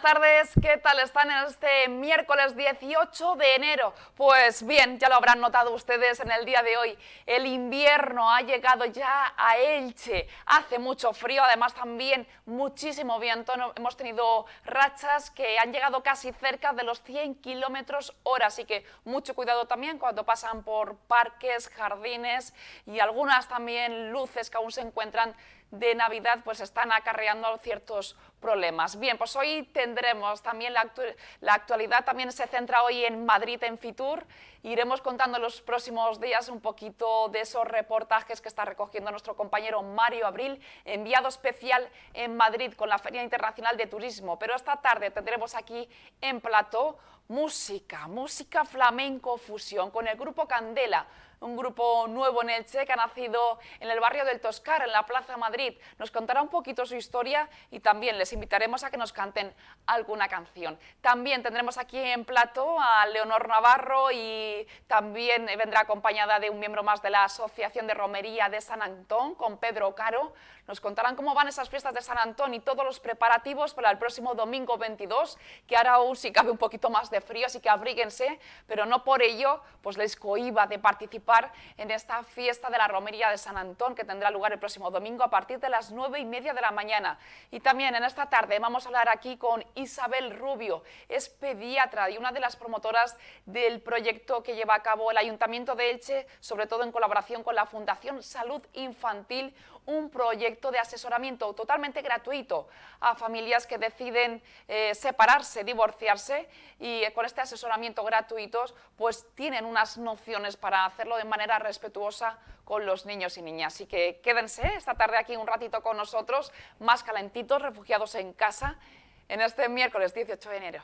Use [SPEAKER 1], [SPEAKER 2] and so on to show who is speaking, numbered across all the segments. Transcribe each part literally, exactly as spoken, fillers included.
[SPEAKER 1] tardes, ¿qué tal están en este miércoles dieciocho de enero? Pues bien, ya lo habrán notado ustedes en el día de hoy, el invierno ha llegado ya a Elche, hace mucho frío, además también muchísimo viento, hemos tenido rachas que han llegado casi cerca de los cien kilómetros hora, así que mucho cuidado también cuando pasan por parques, jardines y algunas también luces que aún se encuentran de Navidad, pues están acarreando ciertos problemas. Bien, pues hoy tendremos también la, actu la actualidad, también se centra hoy en Madrid, en Fitur. Iremos contando en los próximos días un poquito de esos reportajes que está recogiendo nuestro compañero Mario Abril, enviado especial en Madrid con la Feria Internacional de Turismo. Pero esta tarde tendremos aquí en plató música, música flamenco fusión con el grupo Candela, un grupo nuevo en Elche que ha nacido en el barrio del Toscar, en la Plaza Madrid. Nos contará un poquito su historia y también les invitaremos a que nos canten alguna canción. También tendremos aquí en plató a Leonor Navarro y también vendrá acompañada de un miembro más de la Asociación de Romería de San Antón, con Pedro Caro. Nos contarán cómo van esas fiestas de San Antón y todos los preparativos para el próximo domingo veintidós, que ahora aún sí cabe un poquito más de frío, así que abríguense, pero no por ello pues les cohíba de participar en esta fiesta de la Romería de San Antón que tendrá lugar el próximo domingo a partir de las nueve y media de la mañana. Y también en esta tarde vamos a hablar aquí con Isabel Rubio, es pediatra y una de las promotoras del proyecto que lleva a cabo el Ayuntamiento de Elche, sobre todo en colaboración con la Fundación Salud Infantil, un proyecto de asesoramiento totalmente gratuito a familias que deciden eh, separarse, divorciarse, y con este asesoramiento gratuito pues tienen unas nociones para hacerlo de manera respetuosa con los niños y niñas. Así que quédense esta tarde aquí un ratito con nosotros, más calentitos, refugiados en casa, en este miércoles dieciocho de enero.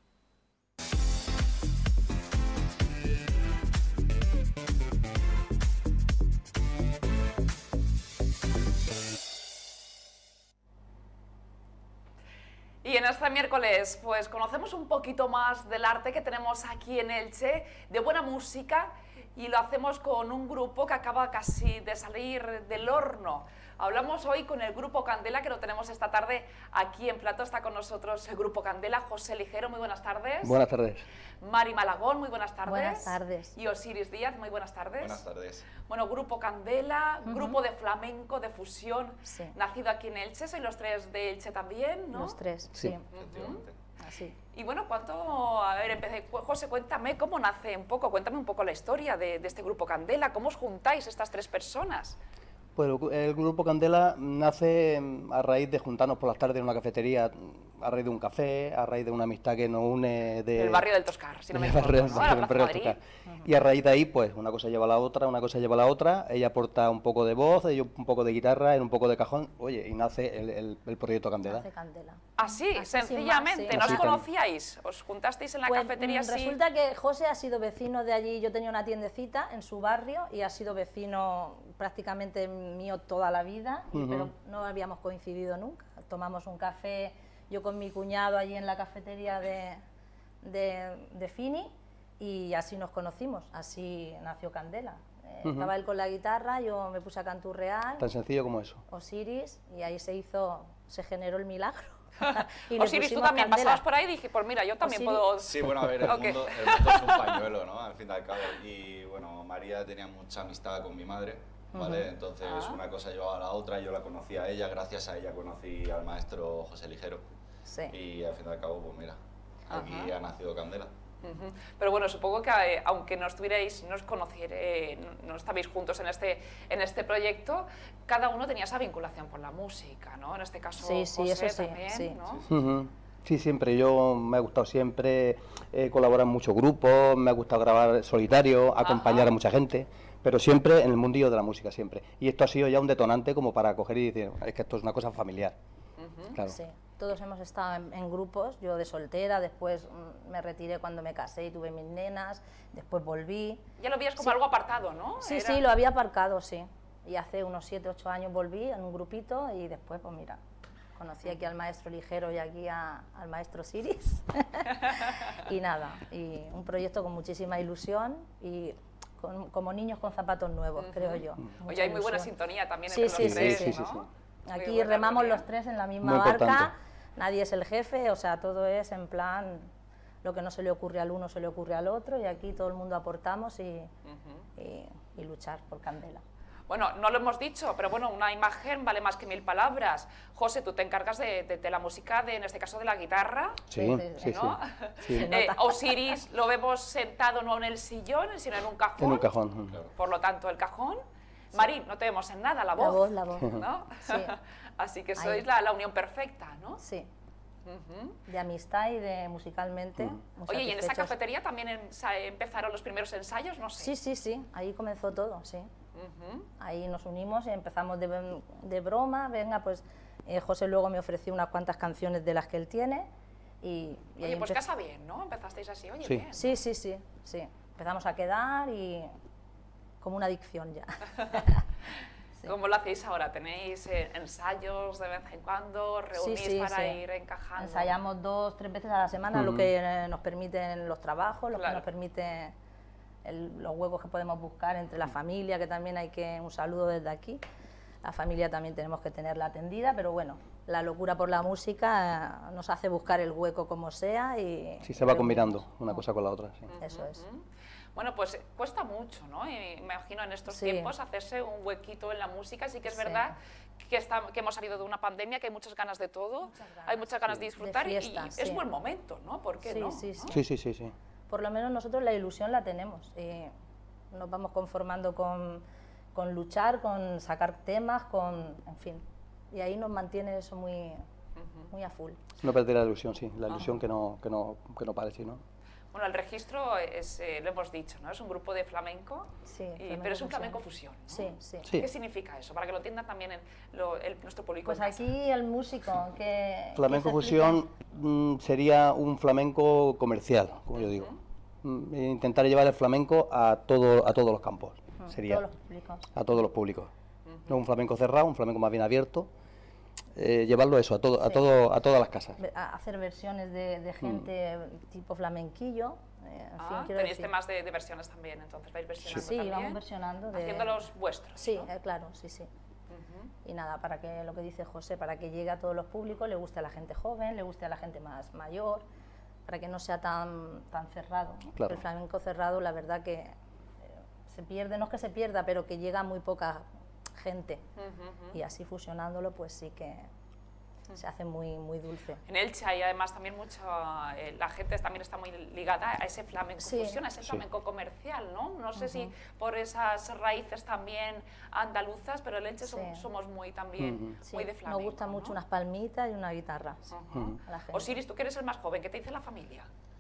[SPEAKER 1] Y en este miércoles pues conocemos un poquito más del arte que tenemos aquí en Elche, de buena música, y lo hacemos con un grupo que acaba casi de salir del horno. Hablamos hoy con el grupo Candela, que lo tenemos esta tarde aquí en plató. Está con nosotros el grupo Candela, José Ligero, muy buenas tardes.
[SPEAKER 2] Buenas tardes.
[SPEAKER 1] Mari Malagón, muy buenas tardes.
[SPEAKER 3] Buenas tardes.
[SPEAKER 1] Y Osiris Díaz, muy buenas tardes.
[SPEAKER 4] Buenas tardes.
[SPEAKER 1] Bueno, grupo Candela, uh-huh. grupo de flamenco, de fusión,
[SPEAKER 3] sí. nacido
[SPEAKER 1] aquí en Elche, sois los tres de Elche también, ¿no?
[SPEAKER 3] Los tres, sí. sí.
[SPEAKER 4] Efectivamente.
[SPEAKER 3] Uh-huh. Así.
[SPEAKER 1] Y bueno, ¿cuánto? A ver, empecé. José, cuéntame cómo nace un poco, cuéntame un poco la historia de, de este grupo Candela, ¿cómo os juntáis estas tres personas?
[SPEAKER 2] Pues el grupo Candela nace a raíz de juntarnos por las tardes en una cafetería, a raíz de un café, a raíz de una amistad que nos une de...
[SPEAKER 1] El barrio del Toscar, si no me equivoco,
[SPEAKER 2] barrio,
[SPEAKER 1] ¿no?
[SPEAKER 2] barrio, el barrio del Toscar. Uh-huh. Y a raíz de ahí, pues, una cosa lleva a la otra, una cosa lleva a la otra, ella aporta un poco de voz, yo un poco de guitarra, él un poco de cajón, oye, y nace el, el, el proyecto Candela.
[SPEAKER 3] Nace Candela.
[SPEAKER 1] Así,
[SPEAKER 3] así
[SPEAKER 1] sencillamente, sí. ¿No os
[SPEAKER 2] así
[SPEAKER 1] conocíais? ¿Os juntasteis en la
[SPEAKER 3] pues,
[SPEAKER 1] cafetería así?
[SPEAKER 3] Resulta que José ha sido vecino de allí, yo tenía una tiendecita en su barrio y ha sido vecino prácticamente mío toda la vida, uh-huh. pero no habíamos coincidido nunca. Tomamos un café, yo con mi cuñado allí en la cafetería de, de, de Fini, y así nos conocimos, así nació Candela. Eh, uh-huh. Estaba él con la guitarra, yo me puse a canturrear.
[SPEAKER 2] Tan sencillo como eso.
[SPEAKER 3] Osiris, y ahí se hizo, se generó el milagro.
[SPEAKER 1] Y Osiris, tú también Candela. Pasabas por ahí y dije, pues mira, yo también
[SPEAKER 3] Osiris.
[SPEAKER 1] puedo...
[SPEAKER 4] Sí, bueno, a ver, el, okay. mundo, el mundo es un pañuelo, ¿no? Al fin y al cabo. Y bueno, María tenía mucha amistad con mi madre, ¿vale? Uh-huh. Entonces ah. una cosa llevaba a la otra, yo la conocí a ella, gracias a ella conocí al maestro José Ligero.
[SPEAKER 3] Sí.
[SPEAKER 4] Y al fin y al cabo, pues mira, aquí uh-huh. ha nacido Candela.
[SPEAKER 1] Uh-huh. Pero bueno, supongo que eh, aunque no estuvierais, no os conocierais, eh, no, no estabais juntos en este, en este proyecto, cada uno tenía esa vinculación con la música, ¿no? En este caso,
[SPEAKER 3] sí, sí,
[SPEAKER 1] José
[SPEAKER 3] eso sí,
[SPEAKER 1] también,
[SPEAKER 3] sí.
[SPEAKER 1] ¿no?
[SPEAKER 2] Sí, sí. Uh-huh. Sí, siempre. Yo me ha gustado siempre eh, colaborar en muchos grupos, me ha gustado grabar solitario, acompañar Ajá. a mucha gente, pero siempre en el mundillo de la música, siempre. Y esto ha sido ya un detonante como para coger y decir, es que esto es una cosa familiar.
[SPEAKER 3] Uh-huh. Claro. Sí. Todos hemos estado en, en grupos, yo de soltera, después mm, me retiré cuando me casé y tuve mis nenas, después volví.
[SPEAKER 1] Ya lo veías como
[SPEAKER 3] sí.
[SPEAKER 1] algo apartado, ¿no?
[SPEAKER 3] Sí,
[SPEAKER 1] Era...
[SPEAKER 3] sí, lo había aparcado, sí. Y hace unos siete, ocho años volví en un grupito y después, pues mira, conocí aquí al maestro Ligero y aquí a, al maestro Osiris. Y nada, y un proyecto con muchísima ilusión y con, como niños con zapatos nuevos, uh-huh. creo yo.
[SPEAKER 1] Uh-huh. Oye, hay muy buena sintonía también
[SPEAKER 3] sí,
[SPEAKER 1] entre
[SPEAKER 3] sí,
[SPEAKER 1] los tres,
[SPEAKER 3] sí, sí,
[SPEAKER 1] ¿no?
[SPEAKER 3] sí, sí. Aquí remamos los tres en la misma
[SPEAKER 2] muy
[SPEAKER 3] barca,
[SPEAKER 2] importante.
[SPEAKER 3] nadie es el jefe, o sea, todo es en plan, lo que no se le ocurre al uno se le ocurre al otro, y aquí todo el mundo aportamos y, uh-huh. y, y luchar por Candela.
[SPEAKER 1] Bueno, no lo hemos dicho, pero bueno, una imagen vale más que mil palabras. José, tú te encargas de, de, de la música, de, en este caso de la guitarra.
[SPEAKER 2] Sí, sí,
[SPEAKER 1] ¿no?
[SPEAKER 2] sí. sí.
[SPEAKER 1] Eh, Osiris lo vemos sentado no en el sillón, sino en un cajón.
[SPEAKER 2] En un cajón.
[SPEAKER 1] Por lo tanto, el cajón. Sí. Marín, no te vemos en nada, la voz.
[SPEAKER 3] La voz, la voz.
[SPEAKER 1] ¿No?
[SPEAKER 3] Sí.
[SPEAKER 1] Así que sois la, la unión perfecta, ¿no?
[SPEAKER 3] Sí. Uh-huh. De amistad y de musicalmente.
[SPEAKER 2] Uh-huh.
[SPEAKER 1] Oye, ¿y en esa cafetería también en, empezaron los primeros ensayos? No sé.
[SPEAKER 3] Sí, sí, sí, ahí comenzó todo, sí. Uh-huh. Ahí nos unimos y empezamos de, de broma, venga, pues eh, José luego me ofreció unas cuantas canciones de las que él tiene y... y
[SPEAKER 1] oye, pues casa bien, ¿no? Empezasteis así, oye,
[SPEAKER 2] sí.
[SPEAKER 1] bien.
[SPEAKER 3] Sí, sí, sí, sí. Empezamos a quedar y como una adicción ya.
[SPEAKER 1] Sí. ¿Cómo lo hacéis ahora? ¿Tenéis eh, ensayos de vez en cuando? ¿Reunís sí, sí, para sí. ir encajando?
[SPEAKER 3] Ensayamos dos, tres veces a la semana, uh-huh. lo que eh, nos permiten los trabajos, lo claro. que nos permite el, los huevos que podemos buscar entre la familia, que también hay que, un saludo desde aquí. La familia también tenemos que tenerla atendida, pero bueno, la locura por la música eh, nos hace buscar el hueco como sea y...
[SPEAKER 2] Sí, se va combinando una cosa con la otra. Sí.
[SPEAKER 3] Uh-huh. Eso es.
[SPEAKER 1] Bueno, pues cuesta mucho, ¿no? Y me imagino en estos
[SPEAKER 3] sí.
[SPEAKER 1] tiempos hacerse un huequito en la música. Sí que es sí. verdad que, está, que hemos salido de una pandemia, que hay muchas ganas de todo, ganas, hay muchas ganas sí. de disfrutar de fiesta, y sí. es buen momento, ¿no? ¿Por qué
[SPEAKER 3] sí,
[SPEAKER 1] no?
[SPEAKER 3] Sí sí.
[SPEAKER 2] sí, sí, sí, sí.
[SPEAKER 3] Por lo menos nosotros la ilusión la tenemos y nos vamos conformando con, con luchar, con sacar temas, con, en fin, y ahí nos mantiene eso muy, uh-huh. muy a full.
[SPEAKER 2] No perder la ilusión, sí, la ilusión uh-huh. que no, que no, que no pare, sí, ¿no?
[SPEAKER 1] Bueno, el registro es, eh, lo hemos dicho, ¿no? Es un grupo de flamenco,
[SPEAKER 3] sí,
[SPEAKER 1] y,
[SPEAKER 3] flamenco
[SPEAKER 1] pero es un
[SPEAKER 3] fusión.
[SPEAKER 1] flamenco fusión, ¿no?
[SPEAKER 3] Sí, sí,
[SPEAKER 2] sí.
[SPEAKER 1] ¿Qué significa eso? Para que lo entiendan también el, lo, el, nuestro público.
[SPEAKER 3] Pues aquí el músico que...
[SPEAKER 2] Flamenco fusión mm, sería un flamenco comercial, como uh-huh. yo digo. Mm, intentar llevar el flamenco a, todo, a todos los campos, uh-huh. sería.
[SPEAKER 3] Todos los públicos. A
[SPEAKER 2] todos los públicos. Uh-huh. No un flamenco cerrado, un flamenco más bien abierto. Eh, llevarlo eso a todo, sí. a todo, a todas las casas.
[SPEAKER 3] A hacer versiones de, de gente mm. tipo flamenquillo. Eh, en
[SPEAKER 1] ah,
[SPEAKER 3] fin,
[SPEAKER 1] tenéis
[SPEAKER 3] decir.
[SPEAKER 1] temas de, de versiones también, entonces vais versionando
[SPEAKER 3] sí.
[SPEAKER 1] también.
[SPEAKER 3] Sí, vamos versionando. De...
[SPEAKER 1] Haciéndolos vuestros.
[SPEAKER 3] Sí,
[SPEAKER 1] ¿no?
[SPEAKER 3] eh, claro, sí, sí. Uh-huh. Y nada, para que lo que dice José, para que llegue a todos los públicos, le guste a la gente joven, le guste a la gente más mayor, para que no sea tan, tan cerrado.
[SPEAKER 2] Claro.
[SPEAKER 3] El flamenco cerrado, la verdad que eh, se pierde, no es que se pierda, pero que llega a muy poca gente. Uh-huh. Y así fusionándolo, pues sí que se hace muy, muy dulce.
[SPEAKER 1] En Elche hay además también mucho, eh, la gente también está muy ligada a ese flamenco
[SPEAKER 3] sí.
[SPEAKER 1] fusión, a ese
[SPEAKER 2] sí.
[SPEAKER 1] flamenco comercial, ¿no? No sé uh-huh. si por esas raíces también andaluzas, pero en Elche sí. somos, somos muy también,
[SPEAKER 2] uh-huh.
[SPEAKER 1] muy
[SPEAKER 3] sí.
[SPEAKER 1] de flamenco.
[SPEAKER 3] Nos gustan
[SPEAKER 1] ¿no?
[SPEAKER 3] mucho unas palmitas y una guitarra. Sí.
[SPEAKER 1] Uh-huh. a la gente. Osiris, tú que eres el más joven, ¿qué te dice la familia?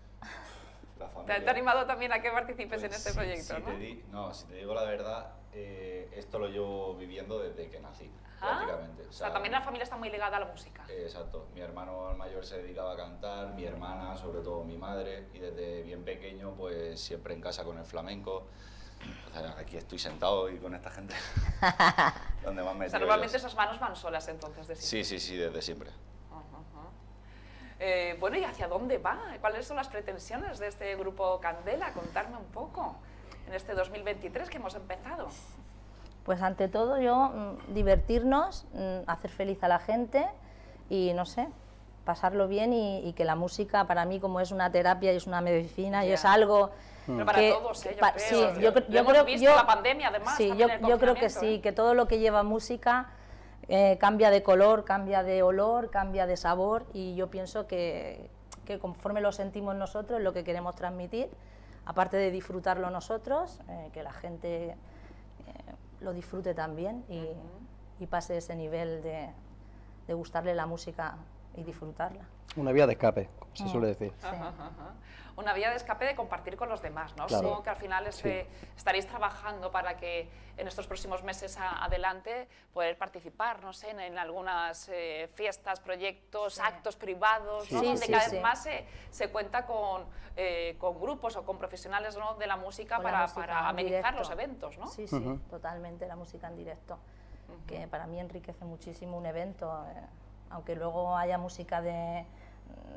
[SPEAKER 4] La familia.
[SPEAKER 1] ¿Te, ¿Te ha animado también a que participes
[SPEAKER 4] pues
[SPEAKER 1] en este
[SPEAKER 4] si,
[SPEAKER 1] proyecto?
[SPEAKER 4] Si
[SPEAKER 1] ¿no?
[SPEAKER 4] Te di, no, si te digo la verdad, eh, esto lo llevo viviendo desde que nací.
[SPEAKER 1] ¿Ah?
[SPEAKER 4] Prácticamente.
[SPEAKER 1] O sea, o sea, también la familia está muy ligada a la música.
[SPEAKER 4] Eh, exacto. Mi hermano mayor se dedicaba a cantar, mi hermana, sobre todo mi madre, y desde bien pequeño, pues siempre en casa con el flamenco. O sea, aquí estoy sentado y con esta gente. donde más me
[SPEAKER 1] o sea, normalmente esas manos van solas entonces, de siempre.
[SPEAKER 4] Sí, sí, sí, desde siempre.
[SPEAKER 1] Uh -huh. eh, bueno, ¿y hacia dónde va? ¿Cuáles son las pretensiones de este grupo Candela? Contarme un poco en este dos mil veintitrés que hemos empezado.
[SPEAKER 3] Pues ante todo yo, mmm, divertirnos, mmm, hacer feliz a la gente y no sé, pasarlo bien y, y que la música para mí como es una terapia y es una medicina yeah. y es algo...
[SPEAKER 1] Pero para
[SPEAKER 3] que,
[SPEAKER 1] todos, ¿eh? Yo
[SPEAKER 3] pa,
[SPEAKER 1] creo.
[SPEAKER 3] Sí, yo, yo, yo
[SPEAKER 1] hemos
[SPEAKER 3] creo
[SPEAKER 1] visto
[SPEAKER 3] yo,
[SPEAKER 1] la pandemia además.
[SPEAKER 3] Sí, yo, yo creo que sí,
[SPEAKER 1] ¿eh?
[SPEAKER 3] que todo lo que lleva música eh, cambia de color, cambia de olor, cambia de sabor y yo pienso que, que conforme lo sentimos nosotros es lo que queremos transmitir, aparte de disfrutarlo nosotros, eh, que la gente... Eh, lo disfrute también y, uh-huh. y pase ese nivel de, de gustarle la música y disfrutarla.
[SPEAKER 2] Una vía de escape, como se uh-huh. suele decir.
[SPEAKER 1] Sí. Uh-huh. Una vía de escape de compartir con los demás, ¿no?
[SPEAKER 2] Claro.
[SPEAKER 1] Supongo que al final este, sí. estaréis trabajando para que en estos próximos meses a, adelante poder participar, no sé, en, en algunas eh, fiestas, proyectos, sí. actos privados,
[SPEAKER 2] sí.
[SPEAKER 1] ¿no?
[SPEAKER 3] Sí,
[SPEAKER 1] donde
[SPEAKER 3] sí,
[SPEAKER 1] cada
[SPEAKER 3] sí.
[SPEAKER 1] vez más se, se cuenta con, eh, con grupos o con profesionales, ¿no? de la música, para,
[SPEAKER 3] la música
[SPEAKER 1] para amenizar los eventos, ¿no?
[SPEAKER 3] Sí, sí,
[SPEAKER 2] uh-huh.
[SPEAKER 3] totalmente, la música en directo,
[SPEAKER 1] uh-huh.
[SPEAKER 3] que para mí enriquece muchísimo un evento, eh, aunque luego haya música de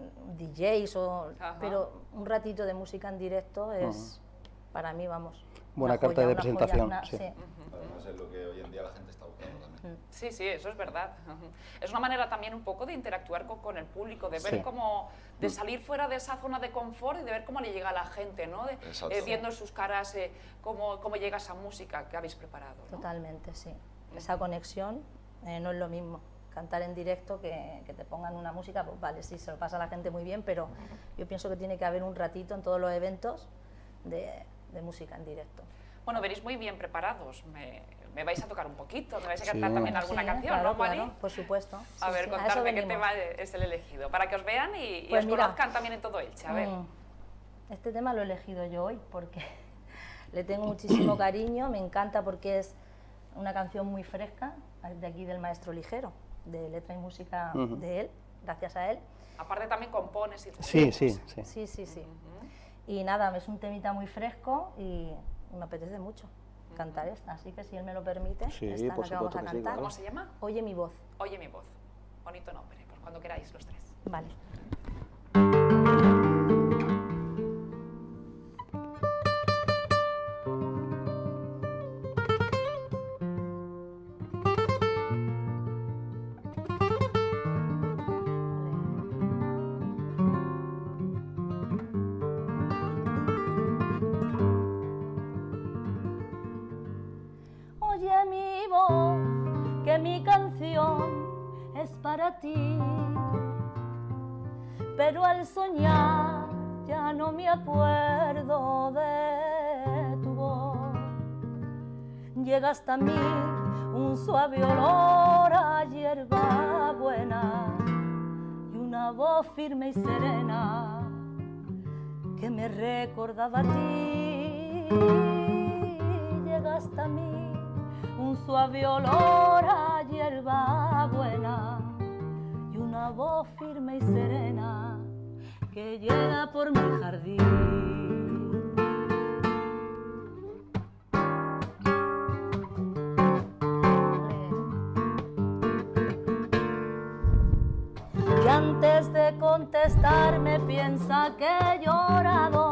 [SPEAKER 3] D Js, o, pero un ratito de música en directo es, uh-huh. para mí, vamos.
[SPEAKER 2] Buena
[SPEAKER 3] una
[SPEAKER 2] carta
[SPEAKER 3] joya,
[SPEAKER 2] de
[SPEAKER 3] una joya,
[SPEAKER 2] presentación,
[SPEAKER 3] una-
[SPEAKER 2] sí.
[SPEAKER 4] Además es lo que hoy en día la gente está buscando también.
[SPEAKER 1] Sí, sí, eso es verdad. Es una manera también un poco de interactuar con, con el público, de ver
[SPEAKER 2] Sí.
[SPEAKER 1] cómo, de salir fuera de esa zona de confort y de ver cómo le llega a la gente, ¿no? De,
[SPEAKER 4] Exacto.
[SPEAKER 1] eh, viendo en sus caras eh, cómo, cómo llega esa música que habéis preparado, ¿no?
[SPEAKER 3] Totalmente, sí. Esa conexión eh, no es lo mismo. Cantar en directo que, que te pongan una música, pues vale, sí, se lo pasa a la gente muy bien, pero yo pienso que tiene que haber un ratito en todos los eventos de, de música en directo.
[SPEAKER 1] Bueno, veréis muy bien preparados. Me, me vais a tocar un poquito, me vais a
[SPEAKER 2] Sí.
[SPEAKER 1] cantar también alguna
[SPEAKER 3] Sí,
[SPEAKER 1] canción,
[SPEAKER 3] claro,
[SPEAKER 1] ¿no, Mari?
[SPEAKER 3] claro, por supuesto.
[SPEAKER 1] A
[SPEAKER 3] Sí,
[SPEAKER 1] ver,
[SPEAKER 3] sí, eso
[SPEAKER 1] contadme qué
[SPEAKER 3] venimos.
[SPEAKER 1] tema es el elegido, para que os vean y, y
[SPEAKER 3] Pues
[SPEAKER 1] os
[SPEAKER 3] mira,
[SPEAKER 1] conozcan también en todo Elche. A ver.
[SPEAKER 3] Mm, Este tema lo he elegido yo hoy porque le tengo muchísimo cariño, me encanta porque es una canción muy fresca, de aquí del Maestro Ligero, de letra y música
[SPEAKER 2] Ujú.
[SPEAKER 3] de él, gracias a él.
[SPEAKER 1] Aparte también compones y
[SPEAKER 2] Sí, sí, sí.
[SPEAKER 3] Sí, sí, sí. Y nada, es un temita muy fresco y me apetece mucho cantar esta, así que si él me lo permite,
[SPEAKER 2] Sí,
[SPEAKER 3] esta es
[SPEAKER 2] por
[SPEAKER 3] la que vamos
[SPEAKER 2] supuesto
[SPEAKER 3] a
[SPEAKER 2] que sí,
[SPEAKER 3] cantar.
[SPEAKER 2] claro.
[SPEAKER 1] ¿Cómo se llama?
[SPEAKER 3] Oye mi voz.
[SPEAKER 1] Oye mi voz. Bonito nombre, pues cuando queráis los tres.
[SPEAKER 3] Vale. Oye mi voz, que mi canción es para ti, pero al soñar ya no me acuerdo de tu voz. Llega hasta mí un suave olor a hierba buena y una voz firme y serena que me recordaba a ti. Llega hasta mí un suave olor a hierba buena y una voz firme y serena que llega por mi jardín. Y antes de contestarme piensa que he llorado.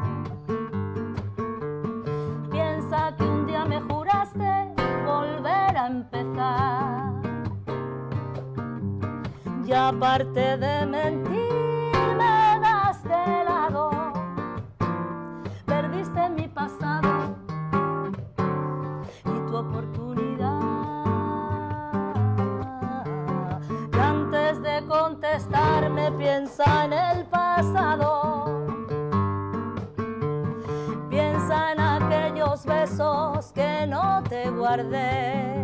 [SPEAKER 3] Piensa que un día me juraste volver a empezar. Y aparte de mentir me das de lado. Perdiste mi pasado y tu oportunidad. Y antes de contestarme piensa en el pasado. Piensa en aquellos besos que no te guardé.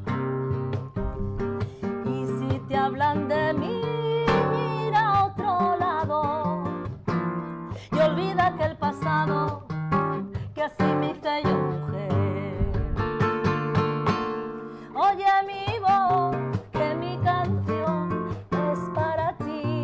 [SPEAKER 3] Y si te hablan de mí, mira a otro lado y olvida que el pasado, que así me hice yo mujer. Oye mi voz, que mi canción es para ti,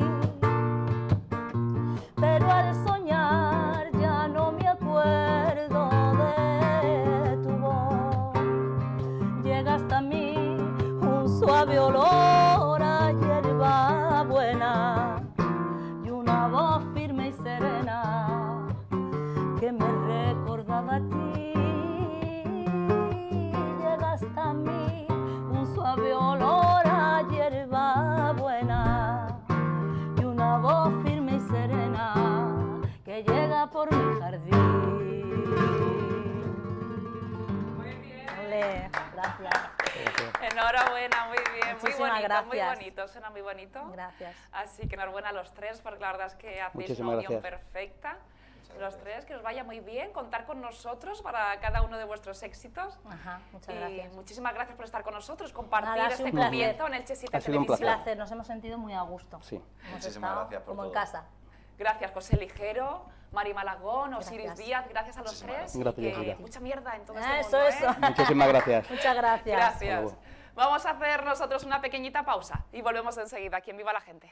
[SPEAKER 3] pero al soñar ya no me acuerdo de tu voz. Llega hasta mí un suave olor a hierba buena y una voz firme y serena que me recordaba a ti. Llega hasta mí un suave olor a hierba buena y una voz firme y serena que llega por mi jardín.
[SPEAKER 1] Muy bien.
[SPEAKER 3] Ole, gracias.
[SPEAKER 1] Enhorabuena, muy bien, muy
[SPEAKER 3] Muchísimas
[SPEAKER 1] bonito, muy
[SPEAKER 3] gracias.
[SPEAKER 1] bonito, suena muy bonito.
[SPEAKER 3] Gracias.
[SPEAKER 1] Así que enhorabuena a los tres, porque la verdad es que hacéis
[SPEAKER 2] Muchísimas
[SPEAKER 1] una unión
[SPEAKER 2] gracias.
[SPEAKER 1] perfecta. Los tres, que os vaya muy bien, contar con nosotros para cada uno de vuestros éxitos.
[SPEAKER 3] Ajá, muchas
[SPEAKER 1] Y
[SPEAKER 3] gracias.
[SPEAKER 1] muchísimas gracias por estar con nosotros, compartir
[SPEAKER 3] Nada, ha sido
[SPEAKER 1] este
[SPEAKER 3] un placer.
[SPEAKER 1] comienzo en el Elche siete
[SPEAKER 2] Ha sido un
[SPEAKER 3] Un
[SPEAKER 1] Televisión.
[SPEAKER 2] placer.
[SPEAKER 3] placer, nos hemos sentido muy a gusto.
[SPEAKER 2] Sí.
[SPEAKER 3] Hemos
[SPEAKER 4] Muchísimas
[SPEAKER 3] estado
[SPEAKER 4] gracias por
[SPEAKER 3] como en
[SPEAKER 4] todo.
[SPEAKER 3] casa.
[SPEAKER 1] Gracias, José Ligero, Mari Malagón, Osiris
[SPEAKER 3] Gracias.
[SPEAKER 1] Díaz, gracias a los
[SPEAKER 4] Muchísimas
[SPEAKER 1] tres.
[SPEAKER 2] gracias.
[SPEAKER 1] y
[SPEAKER 2] Gracias,
[SPEAKER 1] que
[SPEAKER 2] Jessica.
[SPEAKER 1] mucha mierda en todo
[SPEAKER 3] Ah,
[SPEAKER 1] este
[SPEAKER 3] eso,
[SPEAKER 1] mundo,
[SPEAKER 3] eso.
[SPEAKER 1] ¿eh?
[SPEAKER 2] Muchísimas gracias.
[SPEAKER 3] Muchas gracias.
[SPEAKER 1] Gracias.
[SPEAKER 2] luego.
[SPEAKER 1] Vamos a hacer nosotros una pequeñita pausa y volvemos enseguida aquí en Viva la Gente.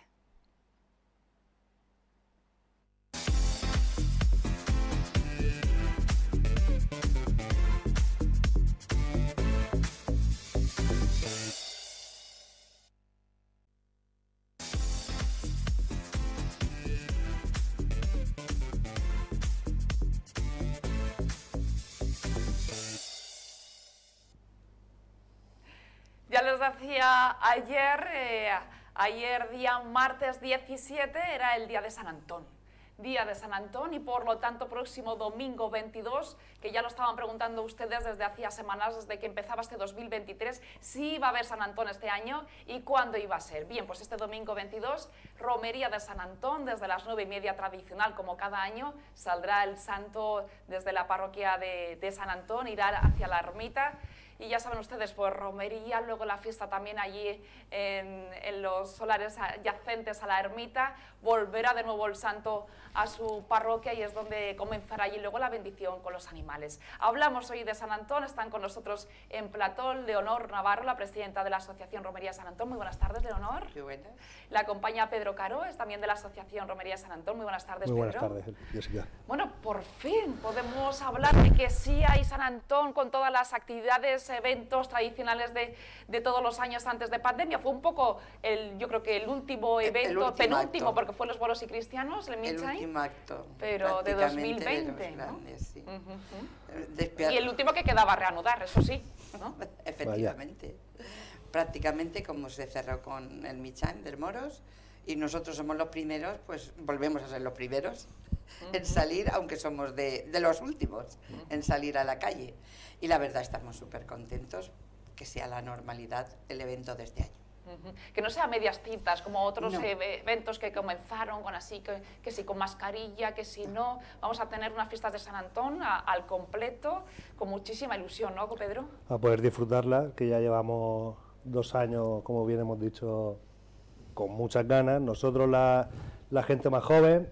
[SPEAKER 1] Ya les decía ayer, eh, ayer día martes diecisiete era el día de San Antón. Día de San Antón y por lo tanto próximo domingo veintidós, que ya lo estaban preguntando ustedes desde hacía semanas, desde que empezaba este dos mil veintitrés, si iba a haber San Antón este año y cuándo iba a ser. Bien, pues este domingo veintidós, romería de San Antón, desde las nueve y media tradicional, como cada año, saldrá el santo desde la parroquia de, de San Antón, irá hacia la ermita. Y ya saben ustedes, pues romería, luego la fiesta también allí en, en los solares adyacentes a la ermita, volverá de nuevo el santo a su parroquia y es donde comenzará allí luego la bendición con los animales. Hablamos hoy de San Antón, están con nosotros en plató Leonor Navarro, la presidenta de la Asociación Romería San Antón. Muy buenas tardes, Leonor.
[SPEAKER 5] Muy buenas.
[SPEAKER 1] La acompaña Pedro Caro, es también de la Asociación Romería San Antón. Muy buenas tardes,
[SPEAKER 6] Muy buenas
[SPEAKER 1] Pedro.
[SPEAKER 6] tardes, Jessica.
[SPEAKER 1] Bueno, por fin podemos hablar de que sí hay San Antón con todas las actividades, eventos tradicionales de, de todos los años antes de pandemia. Fue un poco, el, yo creo que el último evento,
[SPEAKER 5] el último
[SPEAKER 1] penúltimo,
[SPEAKER 5] acto.
[SPEAKER 1] porque fue los bolos y cristianos, el
[SPEAKER 5] El
[SPEAKER 1] Midshine,
[SPEAKER 5] último acto.
[SPEAKER 1] pero de dos mil
[SPEAKER 5] prácticamente
[SPEAKER 1] veinte,
[SPEAKER 5] de los
[SPEAKER 1] ¿no?
[SPEAKER 5] grandes, sí.
[SPEAKER 1] Uh -huh.
[SPEAKER 5] Despia-
[SPEAKER 1] Y el último que quedaba a reanudar, eso sí, ¿no?
[SPEAKER 5] Efectivamente. Prácticamente como se cerró con el Midshine del Moros y nosotros somos los primeros, pues volvemos a ser los primeros uh -huh. en salir, aunque somos de, de los últimos, uh -huh. en salir a la calle. Y la verdad estamos súper contentos que sea la normalidad el evento de este año.
[SPEAKER 1] Uh-huh. Que no sea medias tintas como otros
[SPEAKER 5] No.
[SPEAKER 1] eh, eventos que comenzaron con así, que, que si con mascarilla, que si no. Vamos a tener unas fiestas de San Antón a, al completo, con muchísima ilusión, ¿no, Pedro?
[SPEAKER 6] A poder disfrutarla, que ya llevamos dos años, como bien hemos dicho, con muchas ganas. Nosotros, la, la gente más joven,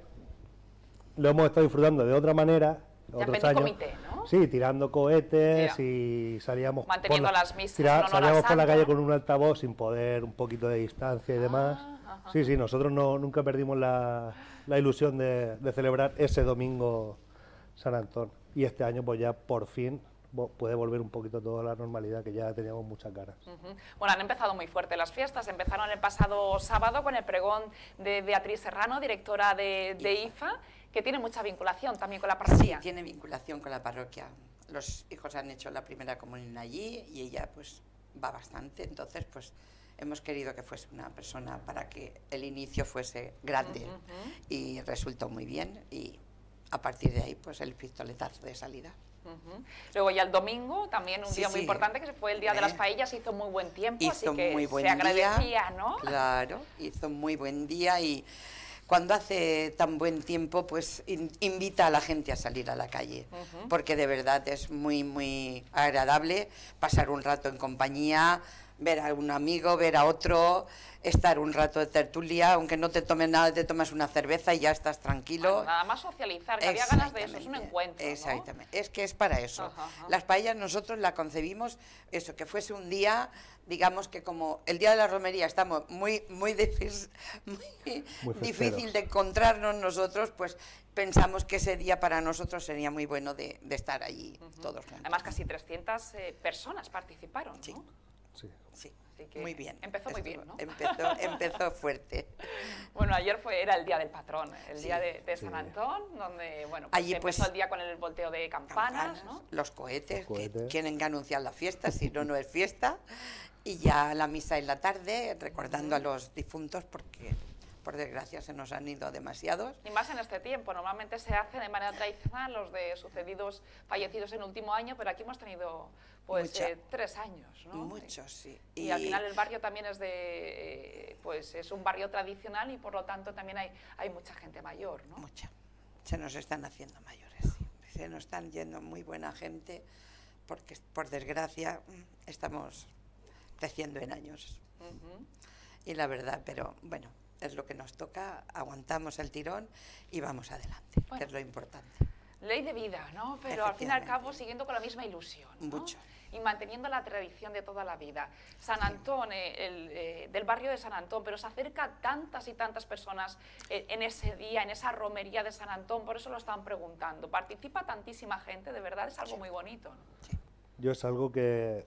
[SPEAKER 6] lo hemos estado disfrutando de otra manera.
[SPEAKER 1] Ya
[SPEAKER 6] Otros
[SPEAKER 1] en
[SPEAKER 6] años,
[SPEAKER 1] comité, ¿no?
[SPEAKER 6] sí, tirando cohetes
[SPEAKER 1] Yeah.
[SPEAKER 6] y salíamos
[SPEAKER 1] Manteniendo
[SPEAKER 6] por la,
[SPEAKER 1] las misas
[SPEAKER 6] tira-
[SPEAKER 1] en honor al
[SPEAKER 6] salíamos por la
[SPEAKER 1] santo,
[SPEAKER 6] calle
[SPEAKER 1] ¿no?
[SPEAKER 6] con un altavoz sin poder, un poquito de distancia y demás.
[SPEAKER 1] Ah, ajá.
[SPEAKER 6] Sí, sí, nosotros no, nunca perdimos la, la ilusión de, de celebrar ese domingo San Antón. Y este año pues ya por fin vo- puede volver un poquito toda la normalidad, que ya teníamos muchas ganas.
[SPEAKER 1] Uh-huh. Bueno, han empezado muy fuerte las fiestas. Empezaron el pasado sábado con el pregón de Beatriz Serrano, directora de, de I F A, que tiene mucha vinculación también con la
[SPEAKER 5] Sí,
[SPEAKER 1] parroquia.
[SPEAKER 5] tiene vinculación con la parroquia. Los hijos han hecho la primera comunión allí y ella pues va bastante, entonces pues hemos querido que fuese una persona para que el inicio fuese grande.
[SPEAKER 1] Uh -huh.
[SPEAKER 5] Y resultó muy bien y a partir de ahí pues el pistoletazo de salida.
[SPEAKER 1] Uh-huh. Luego ya el domingo, también un
[SPEAKER 5] Sí,
[SPEAKER 1] día muy
[SPEAKER 5] sí.
[SPEAKER 1] importante, que fue el día de las
[SPEAKER 5] Eh.
[SPEAKER 1] paellas, hizo muy buen tiempo,
[SPEAKER 5] Hizo
[SPEAKER 1] así que
[SPEAKER 5] muy buen
[SPEAKER 1] se
[SPEAKER 5] día,
[SPEAKER 1] agradecía, ¿no?
[SPEAKER 5] Claro, hizo muy buen día y cuando hace tan buen tiempo, pues in- invita a la gente a salir a la calle,
[SPEAKER 1] Ujú.
[SPEAKER 5] porque de verdad es muy, muy agradable pasar un rato en compañía, ver a un amigo, ver a otro, estar un rato de tertulia, aunque no te tomes nada, te tomas una cerveza y ya estás tranquilo.
[SPEAKER 1] Bueno, nada más socializar, que había ganas de eso, es un
[SPEAKER 5] Exactamente,
[SPEAKER 1] encuentro, ¿no?
[SPEAKER 5] Exactamente, es que es para eso.
[SPEAKER 1] Ajá, ajá.
[SPEAKER 5] Las paellas nosotros la concebimos, eso, que fuese un día, digamos que como el día de la romería estamos muy, muy, difícil, muy,
[SPEAKER 6] Muy
[SPEAKER 5] difícil
[SPEAKER 6] festeros.
[SPEAKER 5] de encontrarnos nosotros, pues pensamos que ese día para nosotros sería muy bueno de, de estar allí todos juntos.
[SPEAKER 1] Además, casi trescientas eh, personas participaron, ¿no?
[SPEAKER 5] Sí.
[SPEAKER 6] Sí.
[SPEAKER 5] Sí,
[SPEAKER 1] Así que
[SPEAKER 5] muy bien.
[SPEAKER 1] empezó muy
[SPEAKER 5] Estuvo-
[SPEAKER 1] bien, ¿no?
[SPEAKER 5] Empezó, empezó fuerte.
[SPEAKER 1] Bueno, ayer fue, era el día del patrón, el
[SPEAKER 5] Sí,
[SPEAKER 1] día de, de
[SPEAKER 6] sí.
[SPEAKER 1] San Antón, donde, bueno, pues
[SPEAKER 5] Allí,
[SPEAKER 1] empezó
[SPEAKER 5] pues,
[SPEAKER 1] el día con el volteo de campanas,
[SPEAKER 5] Campanas,
[SPEAKER 1] ¿no?
[SPEAKER 5] los cohetes,
[SPEAKER 6] Los cohetes.
[SPEAKER 5] que tienen que anunciar la fiesta, si no, no es fiesta. Y ya la misa en la tarde, recordando a los difuntos, porque por desgracia se nos han ido demasiados.
[SPEAKER 1] Y más en este tiempo, normalmente se hace de manera tradicional los de sucedidos fallecidos en el último año, pero aquí hemos tenido pues
[SPEAKER 5] Mucha-
[SPEAKER 1] eh, tres años, ¿no?
[SPEAKER 5] Muchos, sí.
[SPEAKER 1] Y, al final el barrio también es de, eh, pues es un barrio tradicional y por lo tanto también hay, hay mucha gente mayor, ¿no?
[SPEAKER 5] Mucha. Se nos están haciendo mayores, sí. Se nos están yendo muy buena gente, porque por desgracia estamos creciendo en años.
[SPEAKER 1] Ujú.
[SPEAKER 5] Y la verdad, pero bueno, es lo que nos toca, aguantamos el tirón y vamos adelante,
[SPEAKER 1] Bueno.
[SPEAKER 5] que es lo importante.
[SPEAKER 1] Ley de vida, ¿no? Pero al fin y al
[SPEAKER 5] Efectivamente.
[SPEAKER 1] cabo siguiendo con la misma ilusión, ¿no?
[SPEAKER 5] Mucho.
[SPEAKER 1] Y manteniendo la tradición de toda la vida. San Antón, eh, el, eh, del barrio de San Antón, pero se acerca tantas y tantas personas eh, en ese día, en esa romería de San Antón, por eso lo están preguntando. Participa tantísima gente, de verdad es algo muy bonito, ¿no?
[SPEAKER 6] Yo es algo que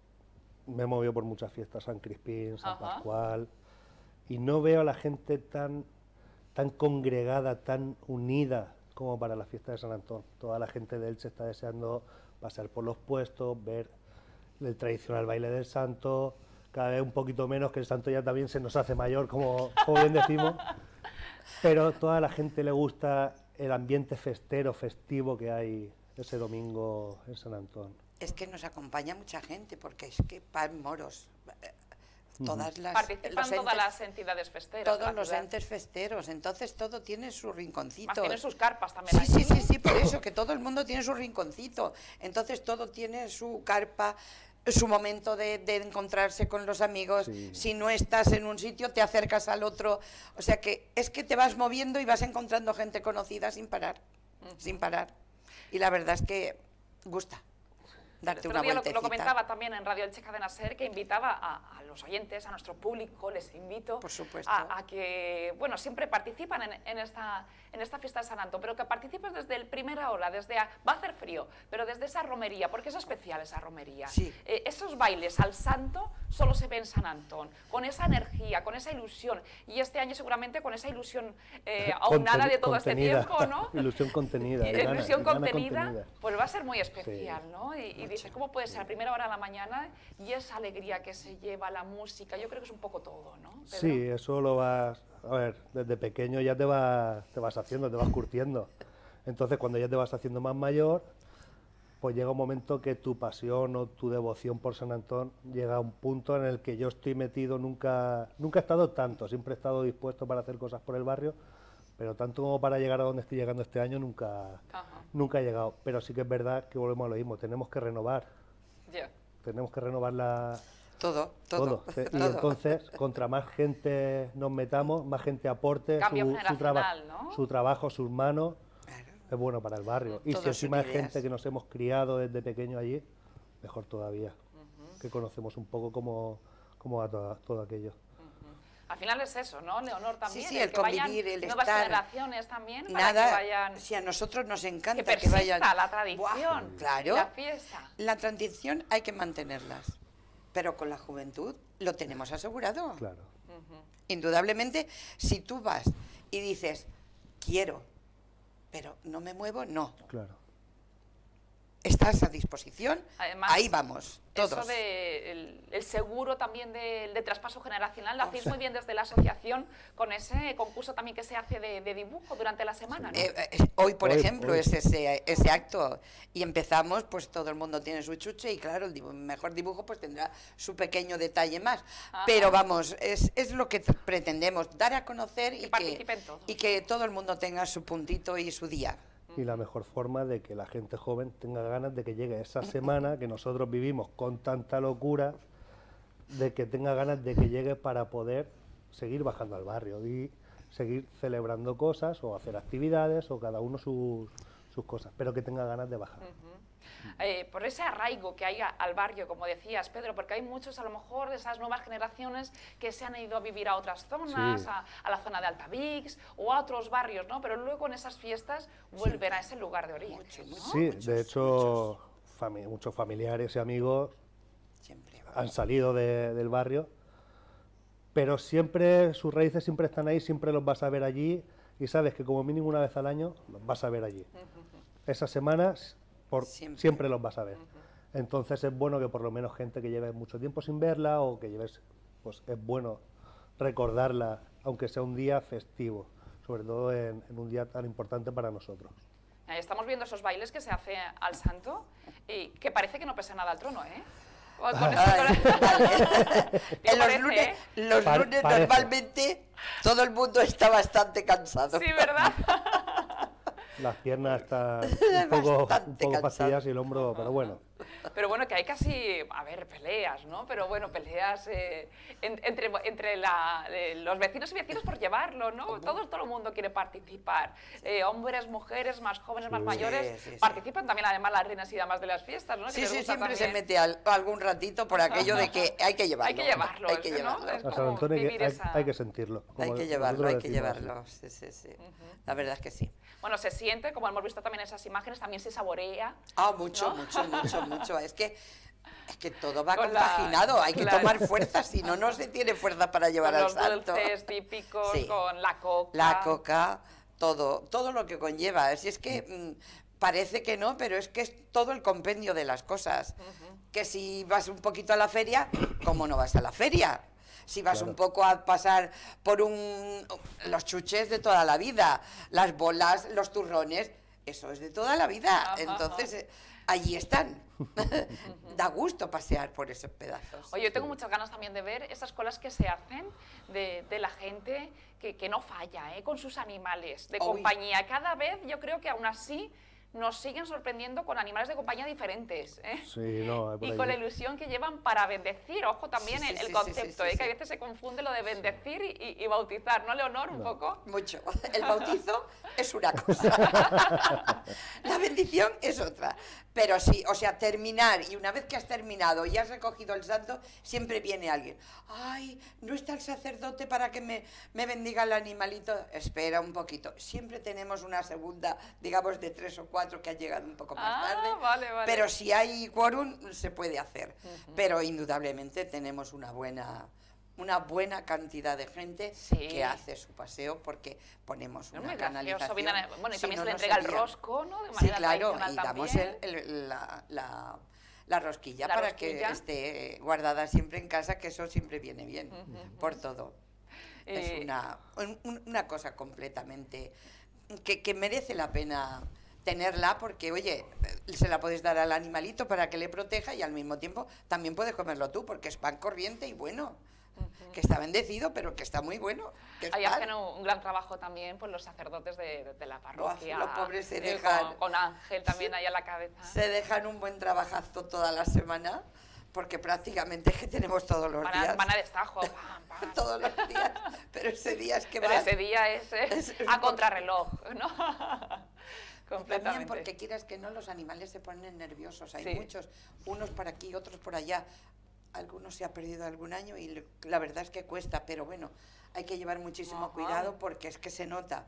[SPEAKER 6] me he movido por muchas fiestas, San Crispín, San
[SPEAKER 1] Ajá.
[SPEAKER 6] Pascual, y no veo a la gente tan, tan congregada, tan unida como para la fiesta de San Antón. Toda la gente de Elche está deseando pasar por los puestos, ver el tradicional baile del santo, cada vez un poquito menos, que el santo ya también se nos hace mayor, como, como bien decimos, pero toda la gente le gusta el ambiente festero, festivo que hay ese domingo en San Antón.
[SPEAKER 5] Es que nos acompaña mucha gente, porque es que van moros. Todas las,
[SPEAKER 1] Participan
[SPEAKER 5] los
[SPEAKER 1] todas
[SPEAKER 5] entes,
[SPEAKER 1] las entidades festeras. de
[SPEAKER 5] todos
[SPEAKER 1] la
[SPEAKER 5] los
[SPEAKER 1] ciudad.
[SPEAKER 5] entes festeros, entonces todo tiene su rinconcito.
[SPEAKER 1] Más tienen sus carpas también.
[SPEAKER 5] Sí, sí,
[SPEAKER 1] aquí.
[SPEAKER 5] sí, sí, por eso, que todo el mundo tiene su rinconcito. Entonces todo tiene su carpa, su momento de, de encontrarse con los amigos.
[SPEAKER 6] Sí.
[SPEAKER 5] Si no estás en un sitio, te acercas al otro. O sea que es que te vas moviendo y vas encontrando gente conocida sin parar, uh-huh. sin parar. Y la verdad es que gusta darte una
[SPEAKER 1] día lo,
[SPEAKER 5] vueltecita.
[SPEAKER 1] lo comentaba también en Radio Elche Cadena Ser, que invitaba a, a los oyentes, a nuestro público, les invito
[SPEAKER 5] Por supuesto.
[SPEAKER 1] a, a que, bueno, siempre participan en, en, esta, en esta fiesta de San Antón, pero que participes desde el primera hora, desde, a, va a hacer frío, pero desde esa romería, porque es especial esa romería.
[SPEAKER 5] Sí.
[SPEAKER 1] Eh, esos bailes al santo solo se ve en San Antón, con esa energía, con esa ilusión, y este año seguramente con esa ilusión eh, aunada de todo
[SPEAKER 6] contenida.
[SPEAKER 1] este tiempo, ¿no?
[SPEAKER 6] Ilusión contenida.
[SPEAKER 1] Y,
[SPEAKER 6] de gana,
[SPEAKER 1] ilusión
[SPEAKER 6] de gana
[SPEAKER 1] contenida,
[SPEAKER 6] contenida.
[SPEAKER 1] pues va a ser muy especial,
[SPEAKER 6] Sí.
[SPEAKER 1] ¿no? Y, y dices, ¿cómo puede ser a primera hora de la mañana y esa alegría que se lleva, la música? Yo creo que es un poco todo, ¿no, Pedro?
[SPEAKER 6] Sí, eso lo vas, a ver, desde pequeño ya te vas, te vas haciendo, te vas curtiendo. Entonces, cuando ya te vas haciendo más mayor, pues llega un momento que tu pasión o tu devoción por San Antón llega a un punto en el que yo estoy metido, nunca, nunca he estado tanto, siempre he estado dispuesto para hacer cosas por el barrio, pero tanto como para llegar a donde estoy llegando este año nunca,
[SPEAKER 1] Ajá.
[SPEAKER 6] nunca he llegado. Pero sí que es verdad que volvemos a lo mismo, tenemos que renovar,
[SPEAKER 1] Ya.
[SPEAKER 6] tenemos que renovar la,
[SPEAKER 5] Todo, todo.
[SPEAKER 6] todo. Y
[SPEAKER 5] todo.
[SPEAKER 6] entonces, contra más gente nos metamos, más gente aporte
[SPEAKER 1] Cambio
[SPEAKER 6] su, su,
[SPEAKER 1] generacional,
[SPEAKER 6] traba-
[SPEAKER 1] ¿no?
[SPEAKER 6] su trabajo, sus manos,
[SPEAKER 5] Claro.
[SPEAKER 6] es bueno para el barrio. Y si
[SPEAKER 5] Todos
[SPEAKER 6] encima hay
[SPEAKER 5] son ideas.
[SPEAKER 6] gente que nos hemos criado desde pequeño allí, mejor todavía, que conocemos un poco cómo, cómo va todo, todo aquello.
[SPEAKER 1] Al final es eso, ¿no, Leonor? También,
[SPEAKER 5] sí, el
[SPEAKER 1] que vayan
[SPEAKER 5] convivir, el
[SPEAKER 1] nuevas
[SPEAKER 5] estar.
[SPEAKER 1] generaciones también, para
[SPEAKER 5] Nada,
[SPEAKER 1] que vayan...
[SPEAKER 5] si a nosotros nos encanta
[SPEAKER 1] que
[SPEAKER 5] que, vayan.
[SPEAKER 1] persista la tradición,
[SPEAKER 5] Buah, claro.
[SPEAKER 1] la fiesta.
[SPEAKER 5] La tradición hay que mantenerlas, pero con la juventud lo tenemos asegurado.
[SPEAKER 6] Claro.
[SPEAKER 5] Indudablemente, si tú vas y dices, quiero, pero no me muevo, no.
[SPEAKER 6] Claro.
[SPEAKER 5] Estás a disposición,
[SPEAKER 1] Además,
[SPEAKER 5] ahí vamos, todos.
[SPEAKER 1] Eso de el, el seguro también de, de traspaso generacional, lo
[SPEAKER 5] O
[SPEAKER 1] hacéis
[SPEAKER 5] sea.
[SPEAKER 1] muy bien desde la asociación con ese concurso también que se hace de, de dibujo durante la semana, ¿no?
[SPEAKER 5] Eh, eh, hoy, por
[SPEAKER 6] Hoy,
[SPEAKER 5] ejemplo,
[SPEAKER 6] hoy.
[SPEAKER 5] es ese, ese acto y empezamos, pues todo el mundo tiene su chuche y claro, el dibu- mejor dibujo pues tendrá su pequeño detalle más.
[SPEAKER 1] Ajá.
[SPEAKER 5] Pero vamos, es, es lo que t- pretendemos, dar a conocer y que,
[SPEAKER 1] participen todos.
[SPEAKER 5] y que todo el mundo tenga su puntito y su día.
[SPEAKER 6] Y la mejor forma de que la gente joven tenga ganas de que llegue esa semana que nosotros vivimos con tanta locura, de que tenga ganas de que llegue para poder seguir bajando al barrio y seguir celebrando cosas o hacer actividades o cada uno sus, sus cosas, pero que tenga ganas de bajar.
[SPEAKER 1] Eh, por ese arraigo que hay a- al barrio, como decías, Pedro, porque hay muchos, a lo mejor, de esas nuevas generaciones que se han ido a vivir a otras zonas,
[SPEAKER 6] Sí.
[SPEAKER 1] a, a la zona de Altavix o a otros barrios, ¿no? Pero luego en esas fiestas vuelven a ese lugar de origen,
[SPEAKER 5] Mucho,
[SPEAKER 1] ¿no?
[SPEAKER 5] mucho.
[SPEAKER 6] Sí,
[SPEAKER 5] muchos,
[SPEAKER 6] de hecho, fami- muchos familiares y amigos
[SPEAKER 5] Siempre.
[SPEAKER 6] han salido de- del barrio, pero siempre, sus raíces siempre están ahí, siempre los vas a ver allí y sabes que como mínimo una vez al año los vas a ver allí. Esas semanas por,
[SPEAKER 5] Siempre.
[SPEAKER 6] siempre. los vas a ver. Entonces es bueno que por lo menos gente que lleve mucho tiempo sin verla o que lleves, pues es bueno recordarla, aunque sea un día festivo, sobre todo en, en un día tan importante para nosotros.
[SPEAKER 1] Ahí estamos viendo esos bailes que se hace al santo y que parece que no pesa nada al trono, ¿eh? Con- con eso-
[SPEAKER 5] Ay, vale.
[SPEAKER 1] ¿Te
[SPEAKER 5] En los
[SPEAKER 1] parece,
[SPEAKER 5] lunes,
[SPEAKER 1] eh?
[SPEAKER 5] los
[SPEAKER 6] Pa-
[SPEAKER 5] lunes
[SPEAKER 6] parece.
[SPEAKER 5] normalmente todo el mundo está bastante cansado.
[SPEAKER 1] Sí, ¿verdad?
[SPEAKER 6] Las piernas están un poco, un
[SPEAKER 5] Bastante
[SPEAKER 6] poco
[SPEAKER 5] cansado.
[SPEAKER 6] fastidiadas y el hombro, pero bueno.
[SPEAKER 1] Pero bueno, que hay casi, a ver, peleas, ¿no? Pero bueno, peleas eh, en- entre, entre la- eh, los vecinos y vecinos por llevarlo, ¿no? Todo, todo el mundo quiere participar. Eh, hombres, mujeres, más jóvenes, más
[SPEAKER 6] Sí.
[SPEAKER 1] mayores.
[SPEAKER 5] Sí, sí, sí.
[SPEAKER 1] Participan también además las reinas y damas de las fiestas, ¿no? Que
[SPEAKER 5] Sí,
[SPEAKER 1] les
[SPEAKER 5] sí,
[SPEAKER 1] gusta
[SPEAKER 5] siempre se
[SPEAKER 1] también.
[SPEAKER 5] mete al- algún ratito por aquello de que hay que llevarlo.
[SPEAKER 1] Hay que llevarlo,
[SPEAKER 5] Hay que
[SPEAKER 1] ¿no?
[SPEAKER 5] llevarlo.
[SPEAKER 1] Es
[SPEAKER 6] A San
[SPEAKER 1] como
[SPEAKER 6] Antonio hay que,
[SPEAKER 1] vivir
[SPEAKER 6] hay,
[SPEAKER 1] esa-
[SPEAKER 6] hay que sentirlo.
[SPEAKER 5] Hay
[SPEAKER 6] como
[SPEAKER 5] que llevarlo,
[SPEAKER 6] nosotros
[SPEAKER 5] hay que
[SPEAKER 6] decimos.
[SPEAKER 5] llevarlo. Sí, sí, sí. La verdad es que sí.
[SPEAKER 1] Bueno, se siente, como hemos visto también en esas imágenes, también se saborea.
[SPEAKER 5] Ah, mucho,
[SPEAKER 1] ¿No?
[SPEAKER 5] mucho, mucho, mucho. Es que, es que todo va
[SPEAKER 1] Con la-
[SPEAKER 5] compaginado. Hay que
[SPEAKER 1] claro.
[SPEAKER 5] tomar fuerza, si no, no se tiene fuerza para llevar
[SPEAKER 1] Con
[SPEAKER 5] al
[SPEAKER 1] los
[SPEAKER 5] santo.
[SPEAKER 1] dulces típicos,
[SPEAKER 5] Sí.
[SPEAKER 1] con la coca.
[SPEAKER 5] La coca, todo, todo lo que conlleva. Si es que parece que no, pero es que es todo el compendio de las cosas. Uh-huh. Que si vas un poquito a la feria, ¿cómo no vas a la feria? Si vas claro. un poco a pasar por un los chuches de toda la vida, las bolas, los turrones, eso es de toda la vida. Ajá. Entonces, eh, allí están. Da gusto pasear por esos pedazos.
[SPEAKER 1] Oye, yo tengo muchas ganas también de ver esas colas que se hacen de, de la gente que, que no falla, ¿eh? Con sus animales de Uy. compañía. Cada vez yo creo que aún así nos siguen sorprendiendo con animales de compañía diferentes, ¿eh?
[SPEAKER 6] Sí, no,
[SPEAKER 1] y con la ilusión que llevan para bendecir. Ojo también sí, sí, el, el concepto, sí, sí, sí, ¿eh? Sí. Que a veces se confunde lo de bendecir y, y, y bautizar, ¿no, Leonor? Un no. poco.
[SPEAKER 5] Mucho. El bautizo es una cosa. La bendición es otra. Pero sí, o sea, terminar, y una vez que has terminado y has recogido el santo, siempre viene alguien. Ay, ¿no está el sacerdote para que me, me bendiga el animalito? Espera un poquito. Siempre tenemos una segunda, digamos, de tres o cuatro que ha llegado un poco más
[SPEAKER 1] ah,
[SPEAKER 5] tarde.
[SPEAKER 1] Vale, vale.
[SPEAKER 5] Pero si hay quórum, se puede hacer. Uh-huh. Pero indudablemente tenemos una buena... una buena cantidad de gente sí. que hace su paseo porque ponemos una no canalización.
[SPEAKER 1] Viene, bueno, y también no, se le entrega no el rosco, ¿no? De
[SPEAKER 5] sí, claro, y damos el, el, la, la, la rosquilla la para rosquilla. que esté guardada siempre en casa, que eso siempre viene bien, uh-huh. por todo. Eh. Es una, un, una cosa completamente que, que merece la pena tenerla porque, oye, se la puedes dar al animalito para que le proteja y al mismo tiempo también puedes comerlo tú porque es pan corriente y bueno. Uh-huh. Que está bendecido, pero que está muy bueno. Que
[SPEAKER 1] Ahí hacen un, un gran trabajo también por los sacerdotes de, de, de la parroquia.
[SPEAKER 5] Los pobres se
[SPEAKER 1] eh,
[SPEAKER 5] dejan...
[SPEAKER 1] Con, con Ángel también ahí a la cabeza.
[SPEAKER 5] Se dejan un buen trabajazo toda la semana, porque prácticamente es que tenemos todos los
[SPEAKER 1] van
[SPEAKER 5] días.
[SPEAKER 1] A, van a destajo. Pam, pam.
[SPEAKER 5] Todos los días, pero ese día es que
[SPEAKER 1] Pero
[SPEAKER 5] va...
[SPEAKER 1] ese día es, eh, es, es a contrarreloj, ¿no? Completamente.
[SPEAKER 5] También porque quieras que no, los animales se ponen nerviosos. Hay sí. muchos, unos por aquí, otros por allá. Algunos se ha perdido algún año y la verdad es que cuesta, pero bueno, hay que llevar muchísimo Ajá. cuidado porque es que se nota.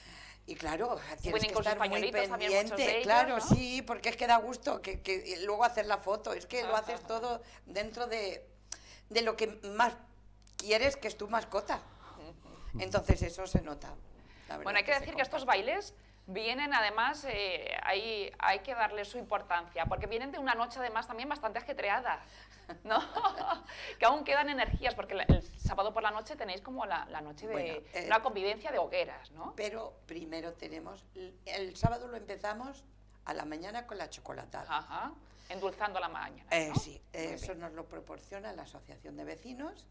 [SPEAKER 5] Y claro, tienes que estar muy pendiente, ellos, claro, ¿no? Sí, porque es que da gusto que, que luego hacer la foto, es que Ajá. lo haces todo dentro de, de lo que más quieres, que es tu mascota. Entonces eso se nota.
[SPEAKER 1] Bueno, hay que, que decir que estos bailes vienen además, eh, hay, hay que darle su importancia, porque vienen de una noche además también bastante ajetreada, ¿no? Que aún quedan energías, porque el, el sábado por la noche tenéis como la, la noche de bueno, eh, una convivencia de hogueras, ¿no?
[SPEAKER 5] Pero primero tenemos, el, el sábado lo empezamos a la mañana con la chocolatada.
[SPEAKER 1] Ajá, endulzando la mañana, ¿no?
[SPEAKER 5] Eh, sí, eh, eso nos lo proporciona la Asociación de Vecinos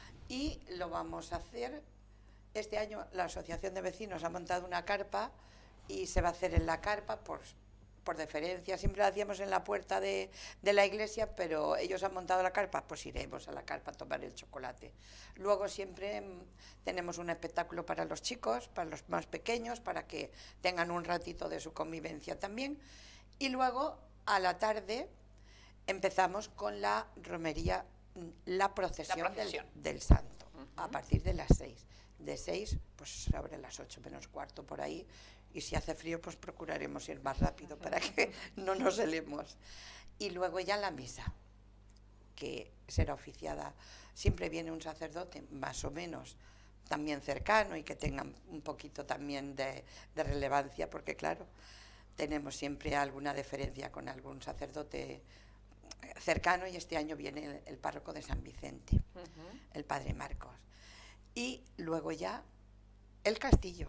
[SPEAKER 5] y lo vamos a hacer, este año la Asociación de Vecinos ha montado una carpa y se va a hacer en la carpa por, por deferencia. Siempre la hacíamos en la puerta de, de la iglesia, pero ellos han montado la carpa, pues iremos a la carpa a tomar el chocolate. Luego siempre mmm, tenemos un espectáculo para los chicos, para los más pequeños, para que tengan un ratito de su convivencia también. Y luego, a la tarde, empezamos con la romería, la procesión,
[SPEAKER 1] la procesión.
[SPEAKER 5] Del, del santo, uh-huh. a partir de las seis. De seis, pues sobre las ocho menos cuarto por ahí. Y si hace frío, pues procuraremos ir más rápido para que no nos helemos. Y luego ya la misa, que será oficiada. Siempre viene un sacerdote, más o menos, también cercano y que tenga un poquito también de, de relevancia, porque claro, tenemos siempre alguna deferencia con algún sacerdote cercano y este año viene el, el párroco de San Vicente, uh-huh. el padre Marcos. Y luego ya el castillo.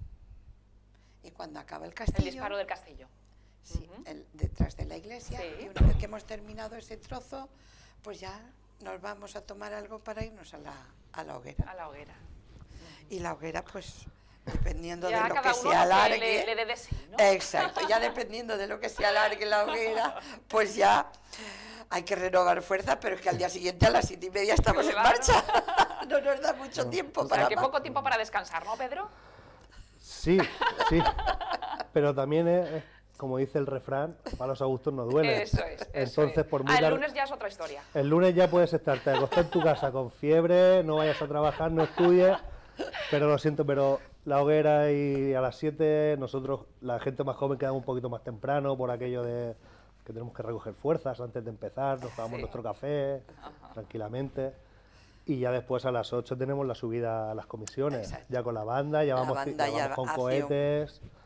[SPEAKER 5] Y cuando acaba el castillo...
[SPEAKER 1] El disparo del castillo.
[SPEAKER 5] Sí, uh-huh. el, detrás de la iglesia.
[SPEAKER 1] Sí.
[SPEAKER 5] Y una vez que hemos terminado ese trozo, pues ya nos vamos a tomar algo para irnos a la, a la hoguera.
[SPEAKER 1] A la hoguera. Uh-huh.
[SPEAKER 5] Y la hoguera, pues, dependiendo
[SPEAKER 1] ya
[SPEAKER 5] de lo que se alargue...
[SPEAKER 1] Le, le, le de sí, ¿no?
[SPEAKER 5] Exacto, ya dependiendo de lo que se alargue la hoguera, pues ya hay que renovar fuerza, pero es que al día siguiente a las siete y media estamos claro. en marcha. No nos da mucho tiempo
[SPEAKER 1] o
[SPEAKER 5] para...
[SPEAKER 1] sea, que poco tiempo para descansar, ¿no, Pedro?
[SPEAKER 6] Sí, sí, pero también es, como dice el refrán, malos a gustos no duele.
[SPEAKER 1] Eso es, eso
[SPEAKER 6] Entonces,
[SPEAKER 1] es.
[SPEAKER 6] por muy
[SPEAKER 1] ah, el
[SPEAKER 6] tar...
[SPEAKER 1] lunes ya es otra historia.
[SPEAKER 6] El lunes ya puedes estar, te acostas en tu casa con fiebre, no vayas a trabajar, no estudies, pero lo siento, pero la hoguera y a las siete, nosotros, la gente más joven, quedamos un poquito más temprano por aquello de que tenemos que recoger fuerzas antes de empezar, nos tomamos sí. nuestro café, Ajá. tranquilamente. Y ya después a las ocho tenemos la subida a las comisiones, Exacto. ya con la banda, ya vamos,
[SPEAKER 5] banda
[SPEAKER 6] ya
[SPEAKER 5] ya
[SPEAKER 6] vamos con cohetes,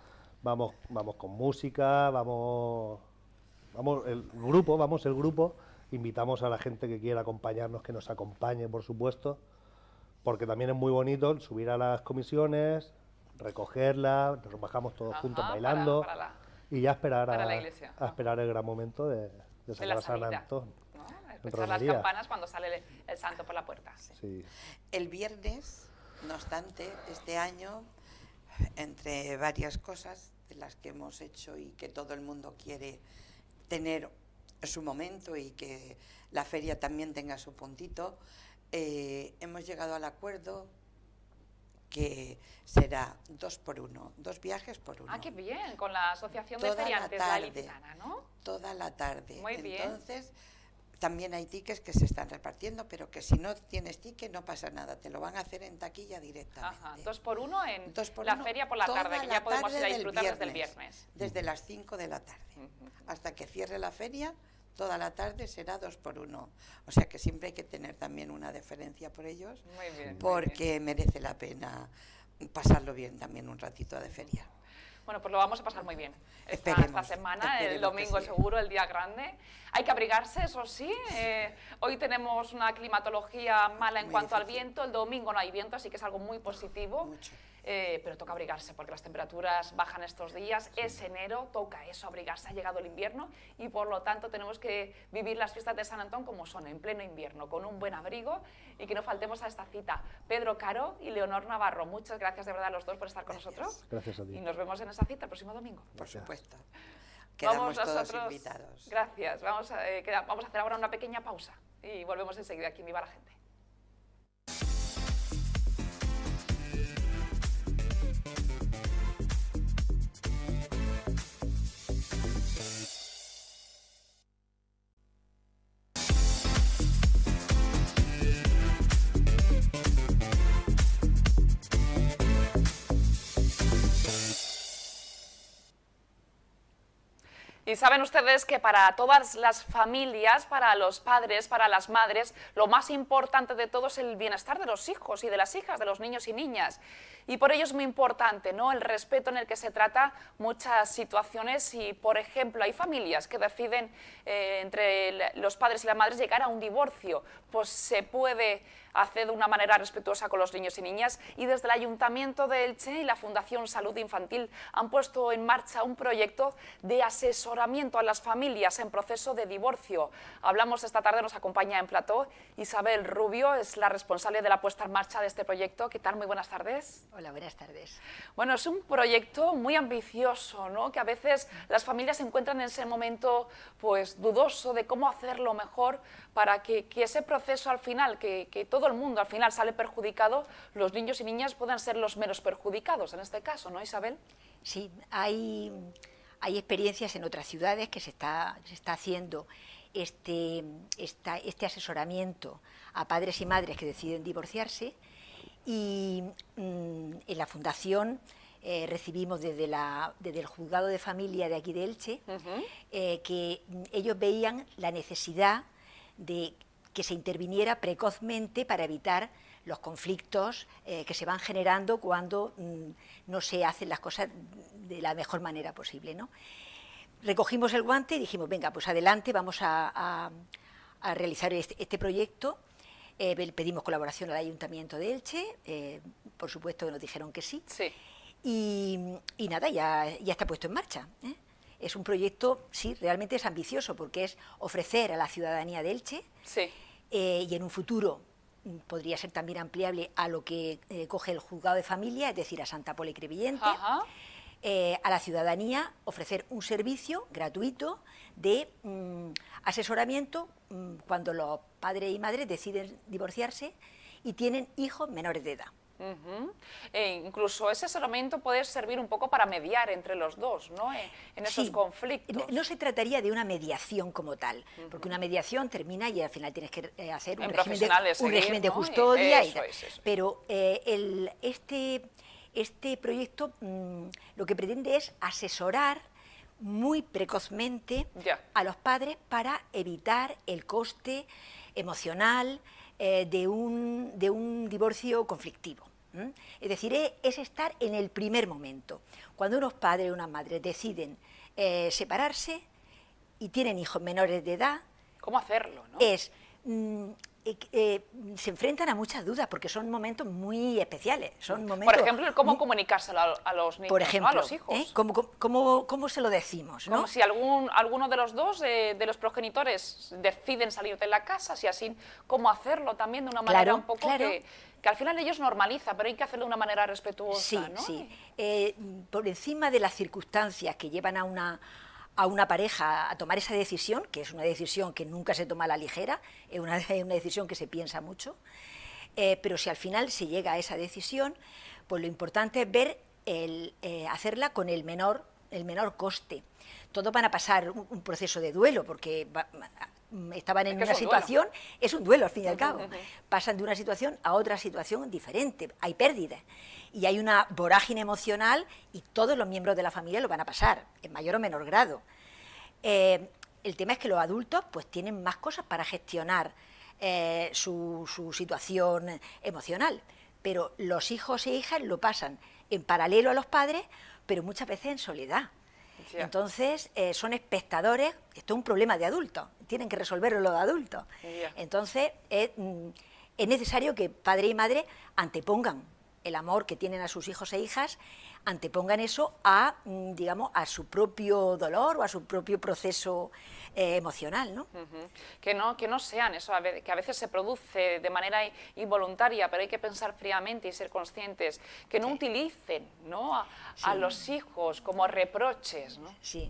[SPEAKER 6] vamos, vamos con música, vamos, vamos el grupo, vamos el grupo, invitamos a la gente que quiera acompañarnos, que nos acompañe, por supuesto, porque también es muy bonito subir a las comisiones, recogerla, nos bajamos todos
[SPEAKER 1] Ajá,
[SPEAKER 6] juntos bailando
[SPEAKER 1] para- para la-
[SPEAKER 6] y ya esperar
[SPEAKER 1] para
[SPEAKER 6] a,
[SPEAKER 1] la iglesia.
[SPEAKER 6] a esperar el gran momento de, de
[SPEAKER 1] de
[SPEAKER 6] sacar
[SPEAKER 1] la
[SPEAKER 6] a San
[SPEAKER 1] salida,
[SPEAKER 6] Antón.
[SPEAKER 1] ¿no?
[SPEAKER 6] en
[SPEAKER 1] Escuchar las
[SPEAKER 6] romería.
[SPEAKER 1] campanas cuando sale el, el santo por la puerta.
[SPEAKER 6] Sí.
[SPEAKER 5] El viernes, no obstante, este año, entre varias cosas de las que hemos hecho y que todo el mundo quiere tener su momento y que la feria también tenga su puntito, eh, hemos llegado al acuerdo que será dos por uno, dos viajes por uno.
[SPEAKER 1] Ah, qué bien, con la Asociación de
[SPEAKER 5] Toda la
[SPEAKER 1] Feriantes
[SPEAKER 5] tarde.
[SPEAKER 1] Galitana, ¿no?
[SPEAKER 5] Toda la tarde.
[SPEAKER 1] Muy bien.
[SPEAKER 5] Entonces, también hay tickets que se están repartiendo, pero que si no tienes ticket no pasa nada, te lo van a hacer en taquilla directamente.
[SPEAKER 1] Ajá, dos por uno en
[SPEAKER 5] Dos por
[SPEAKER 1] la
[SPEAKER 5] uno,
[SPEAKER 1] feria por la
[SPEAKER 5] toda
[SPEAKER 1] tarde, que
[SPEAKER 5] la
[SPEAKER 1] ya podemos
[SPEAKER 5] tarde
[SPEAKER 1] ir a
[SPEAKER 5] del
[SPEAKER 1] disfrutar desde el
[SPEAKER 5] viernes.
[SPEAKER 1] viernes.
[SPEAKER 5] Desde las cinco de la tarde. Hasta que cierre la feria, toda la tarde será dos por uno. O sea que siempre hay que tener también una deferencia por ellos,
[SPEAKER 1] Muy bien. muy
[SPEAKER 5] porque
[SPEAKER 1] bien.
[SPEAKER 5] merece la pena pasarlo bien también un ratito de feria.
[SPEAKER 1] Bueno, pues lo vamos a pasar muy bien esta,
[SPEAKER 5] Esperemos,
[SPEAKER 1] esta semana, el
[SPEAKER 5] esperemos
[SPEAKER 1] domingo
[SPEAKER 5] que sí.
[SPEAKER 1] seguro, el día grande. Hay que abrigarse, eso sí. eh, hoy tenemos una climatología mala en
[SPEAKER 5] Muy
[SPEAKER 1] cuanto al
[SPEAKER 5] difícil.
[SPEAKER 1] viento, el domingo no hay viento, así que es algo muy positivo.
[SPEAKER 5] Mucho.
[SPEAKER 1] Eh, pero toca abrigarse porque las temperaturas bajan estos días, es enero, toca eso, abrigarse, ha llegado el invierno y por lo tanto tenemos que vivir las fiestas de San Antón como son, en pleno invierno, con un buen abrigo y que no faltemos a esta cita. Pedro Caro y Leonor Navarro, muchas gracias de verdad a los dos por estar con
[SPEAKER 5] Gracias.
[SPEAKER 1] nosotros
[SPEAKER 6] Gracias a ti.
[SPEAKER 1] y nos vemos en esa cita el próximo domingo.
[SPEAKER 5] Por
[SPEAKER 6] Gracias.
[SPEAKER 5] supuesto. Quedamos
[SPEAKER 1] Vamos
[SPEAKER 5] todos
[SPEAKER 1] nosotros-
[SPEAKER 5] invitados.
[SPEAKER 1] Gracias, vamos a, eh, queda- vamos a hacer ahora una pequeña pausa y volvemos enseguida aquí en Viva la Gente. Y saben ustedes que para todas las familias, para los padres, para las madres, lo más importante de todo es el bienestar de los hijos y de las hijas, de los niños y niñas. Y por ello es muy importante, ¿no?, el respeto en el que se trata muchas situaciones y, por ejemplo, hay familias que deciden eh, entre el- los padres y las madres llegar a un divorcio, pues se puede hacer de una manera respetuosa con los niños y niñas y desde el Ayuntamiento de Elche y la Fundación Salud Infantil han puesto en marcha un proyecto de asesoramiento a las familias en proceso de divorcio. Hablamos esta tarde, nos acompaña en plató Isabel Rubio, es la responsable de la puesta en marcha de este proyecto. ¿Qué tal? Muy buenas tardes.
[SPEAKER 7] Hola, buenas tardes.
[SPEAKER 1] Bueno, es un proyecto muy ambicioso, ¿no?, que a veces las familias se encuentran en ese momento pues dudoso de cómo hacerlo mejor para que, que ese proceso al final, que, que todo el mundo al final sale perjudicado, los niños y niñas puedan ser los menos perjudicados en este caso, ¿no, Isabel?
[SPEAKER 7] Sí, hay, hay experiencias en otras ciudades que se está, se está haciendo este, esta- este asesoramiento a padres y madres que deciden divorciarse y mm, en la Fundación eh, recibimos desde, la, desde el Juzgado de Familia de aquí de Elche eh, que mm, ellos veían la necesidad de que se interviniera precozmente para evitar los conflictos eh, que se van generando cuando mm, no se hacen las cosas de la mejor manera posible, ¿no? Recogimos el guante y dijimos, venga, pues adelante, vamos a, a- a realizar este, este proyecto. Eh, pedimos colaboración al Ayuntamiento de Elche, eh, por supuesto que nos dijeron que sí.
[SPEAKER 1] Sí.
[SPEAKER 7] Y, y nada, ya, ya está puesto en marcha, ¿eh? Es un proyecto, sí, realmente es ambicioso, porque es ofrecer a la ciudadanía de Elche,
[SPEAKER 1] Sí.
[SPEAKER 7] eh, y en un futuro mm, podría ser también ampliable a lo que eh, coge el juzgado de familia, es decir, a Santa Pola y Crevillente,
[SPEAKER 1] Ajá.
[SPEAKER 7] eh, a la ciudadanía ofrecer un servicio gratuito de mm, asesoramiento mm, cuando los padres y madres deciden divorciarse y tienen hijos menores de edad.
[SPEAKER 1] Ujú. E incluso ese asesoramiento puede servir un poco para mediar entre los dos, ¿no?, en, en esos
[SPEAKER 7] Sí.
[SPEAKER 1] conflictos.
[SPEAKER 7] No, no se trataría de una mediación como tal, porque una mediación termina y al final tienes que eh, hacer un
[SPEAKER 1] En
[SPEAKER 7] régimen, de,
[SPEAKER 1] profesionales
[SPEAKER 7] un
[SPEAKER 1] seguir,
[SPEAKER 7] régimen de
[SPEAKER 1] ¿no?
[SPEAKER 7] custodia. y
[SPEAKER 1] Eso
[SPEAKER 7] tal.
[SPEAKER 1] es, eso es.
[SPEAKER 7] Pero eh, el, este, este proyecto mm, lo que pretende es asesorar muy precozmente
[SPEAKER 1] Ya.
[SPEAKER 7] a los padres para evitar el coste emocional eh, de, un, de un divorcio conflictivo. ¿Mm? Es decir, es, es estar en el primer momento. Cuando unos padres o unas madres deciden eh, separarse y tienen hijos menores de edad,
[SPEAKER 1] ¿cómo hacerlo, no?
[SPEAKER 7] Es, mm, eh, eh, se enfrentan a muchas dudas porque son momentos muy especiales. Son momentos
[SPEAKER 1] por ejemplo, ¿cómo
[SPEAKER 7] muy,
[SPEAKER 1] comunicárselo a, a los niños,
[SPEAKER 7] por ejemplo,
[SPEAKER 1] ¿no? A los hijos?
[SPEAKER 7] ¿eh? ¿Cómo, cómo, cómo se lo decimos? ¿no?
[SPEAKER 1] Como si algún, alguno de los dos, eh, de los progenitores, deciden salir de la casa, si así, ¿cómo hacerlo también de una manera
[SPEAKER 7] Claro,
[SPEAKER 1] un poco
[SPEAKER 7] claro.
[SPEAKER 1] que, que al final ellos normalizan, pero hay que hacerlo de una manera respetuosa,
[SPEAKER 7] Sí,
[SPEAKER 1] ¿no?
[SPEAKER 7] sí. Eh, por encima de las circunstancias que llevan a una, a una pareja a tomar esa decisión, que es una decisión que nunca se toma a la ligera, es una, es una decisión que se piensa mucho, eh, pero si al final se llega a esa decisión, pues lo importante es ver el, eh, hacerla con el menor, el menor coste. Todos van a pasar un, un proceso de duelo, porque va, estaban en
[SPEAKER 1] es que
[SPEAKER 7] una
[SPEAKER 1] es un
[SPEAKER 7] situación, duelo. es un duelo al fin y al cabo, pasan de una situación a otra situación diferente, hay pérdidas y hay una vorágine emocional y todos los miembros de la familia lo van a pasar, en mayor o menor grado. Eh, el tema es que los adultos pues tienen más cosas para gestionar eh, su, su situación emocional, pero los hijos e hijas lo pasan en paralelo a los padres, pero muchas veces en soledad. Sí. Entonces, eh, son espectadores, esto es un problema de adultos, tienen que resolverlo los adultos. Yeah. Entonces, es, es necesario que padre y madre antepongan el amor que tienen a sus hijos e hijas, antepongan eso a, digamos, a su propio dolor o a su propio proceso eh, emocional, ¿no?
[SPEAKER 1] Uh-huh. Que no, que no sean eso, que a veces se produce de manera involuntaria, pero hay que pensar fríamente y ser conscientes, que no sí. utilicen, ¿no? A, sí. a los hijos como reproches, ¿no?
[SPEAKER 7] Sí.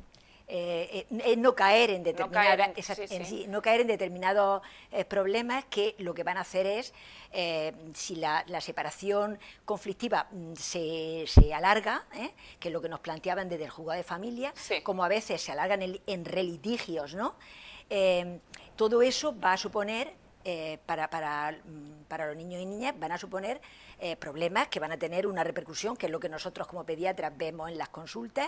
[SPEAKER 7] Eh, eh, no caer en determinadas, no caer en, esa, sí, en, sí. no caer en determinados eh, problemas que lo que van a hacer es, eh, si la, la separación conflictiva se, se alarga, ¿eh? que es lo que nos planteaban desde el juzgado de familia, sí. como a veces se alargan en, en relitigios, ¿no? Eh, todo eso va a suponer, eh, para, para, para los niños y niñas, van a suponer Eh, problemas que van a tener una repercusión, que es lo que nosotros como pediatras vemos en las consultas,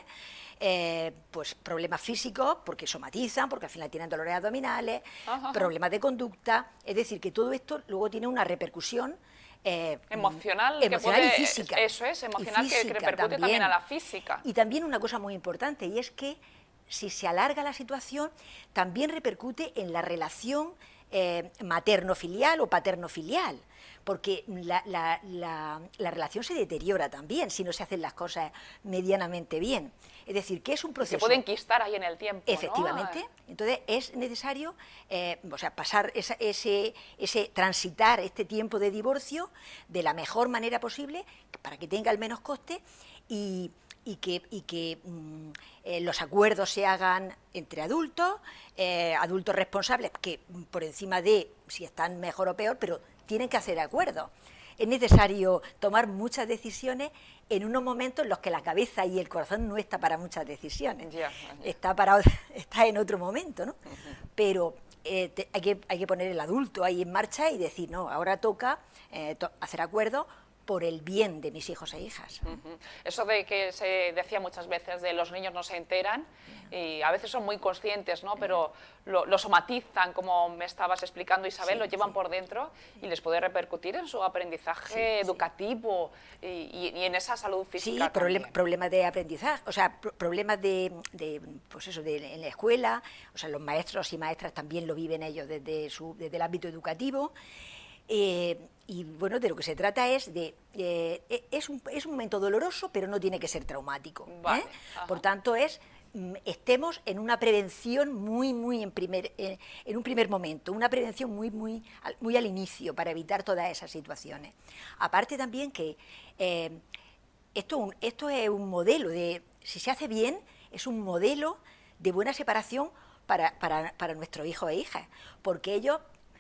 [SPEAKER 7] eh, pues problemas físicos, porque somatizan, porque al final tienen dolores abdominales, ajá, problemas de conducta, es decir, que todo esto luego tiene una repercusión
[SPEAKER 1] eh, emocional,
[SPEAKER 7] emocional
[SPEAKER 1] que puede,
[SPEAKER 7] y física.
[SPEAKER 1] Eso es, emocional
[SPEAKER 7] física,
[SPEAKER 1] que, que repercute también. también a la física.
[SPEAKER 7] Y también una cosa muy importante, y es que si se alarga la situación, también repercute en la relación eh, materno-filial o paterno-filial, porque la, la, la, la relación se deteriora también si no se hacen las cosas medianamente bien. Es decir, que es un proceso...
[SPEAKER 1] Se puede enquistar ahí en el tiempo,
[SPEAKER 7] efectivamente,
[SPEAKER 1] ¿no?
[SPEAKER 7] Entonces es necesario eh, o sea, pasar esa, ese, ese, transitar este tiempo de divorcio de la mejor manera posible para que tenga el menos coste y... y que, y que mm, eh, los acuerdos se hagan entre adultos, eh, adultos responsables, que por encima de si están mejor o peor, pero tienen que hacer acuerdos. Es necesario tomar muchas decisiones en unos momentos en los que la cabeza y el corazón no está para muchas decisiones, yeah, yeah. Está, para, está en otro momento, ¿no? Uh-huh. Pero eh, te, hay, que, hay que poner el adulto ahí en marcha y decir, no, ahora toca eh, to- hacer acuerdos por el bien de mis hijos e hijas.
[SPEAKER 1] Uh-huh. Eso de que se decía muchas veces de los niños no se enteran y a veces son muy conscientes, ¿no? Pero lo, lo somatizan, como me estabas explicando, Isabel, sí, lo llevan sí. por dentro y les puede repercutir en su aprendizaje sí, educativo sí. Y, y en esa salud física.
[SPEAKER 7] Sí, problem, problemas de aprendizaje, o sea, pro, problemas de, de, pues eso, de en la escuela, o sea, los maestros y maestras también lo viven ellos desde, su, desde el ámbito educativo. Eh, y bueno, de lo que se trata es de eh, es, un, es un momento doloroso, pero no tiene que ser traumático,
[SPEAKER 1] vale,
[SPEAKER 7] ¿eh? Por tanto es estemos en una prevención muy muy en primer eh, en un primer momento, una prevención muy muy muy al inicio para evitar todas esas situaciones. Aparte también que eh, esto esto es un modelo de, si se hace bien, es un modelo de buena separación para para para nuestros hijos e hijas, porque ellos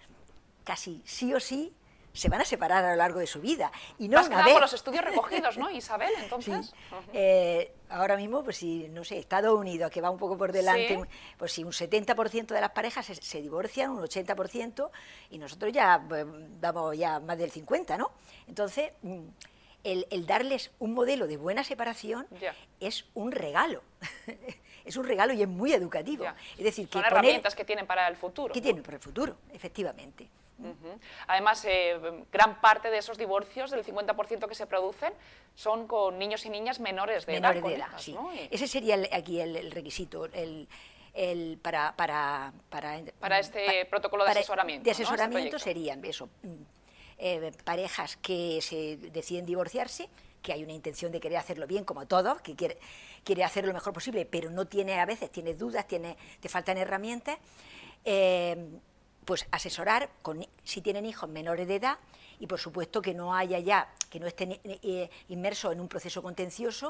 [SPEAKER 7] casi sí o sí se van a separar a lo largo de su vida. Y no
[SPEAKER 1] Más
[SPEAKER 7] una
[SPEAKER 1] que
[SPEAKER 7] vez.
[SPEAKER 1] Por los estudios recogidos, ¿no, Isabel? Entonces.
[SPEAKER 7] Sí. Uh-huh. eh, ahora mismo, pues si, no sé, Estados Unidos, que va un poco por delante, ¿sí? Pues si un setenta por ciento de las parejas se, se divorcian, un ochenta por ciento, y nosotros ya pues, damos ya más del cincuenta por ciento, ¿no? Entonces, el, el darles un modelo de buena separación yeah. es un regalo. Es un regalo y es muy educativo. Yeah. Es decir, que
[SPEAKER 1] son
[SPEAKER 7] poner,
[SPEAKER 1] herramientas que tienen para el futuro.
[SPEAKER 7] Que
[SPEAKER 1] ¿no?
[SPEAKER 7] tienen para el futuro, efectivamente.
[SPEAKER 1] Uh-huh. Además, eh, gran parte de esos divorcios, del cincuenta por ciento que se producen, son con niños y niñas menores de
[SPEAKER 7] menores
[SPEAKER 1] edad.
[SPEAKER 7] de edad,
[SPEAKER 1] hijas,
[SPEAKER 7] sí.
[SPEAKER 1] ¿no? Y...
[SPEAKER 7] Ese sería el, aquí el, el requisito, el, el para, para, para,
[SPEAKER 1] para este pa, protocolo de
[SPEAKER 7] para,
[SPEAKER 1] asesoramiento.
[SPEAKER 7] De asesoramiento,
[SPEAKER 1] ¿no? Este
[SPEAKER 7] serían eso, eh, parejas que se deciden divorciarse, que hay una intención de querer hacerlo bien, como todos, que quiere, quiere hacerlo lo mejor posible, pero no tiene, a veces tiene dudas, tiene, te faltan herramientas, eh, pues asesorar con, si tienen hijos menores de edad, y por supuesto que no haya ya, que no estén eh, inmersos en un proceso contencioso,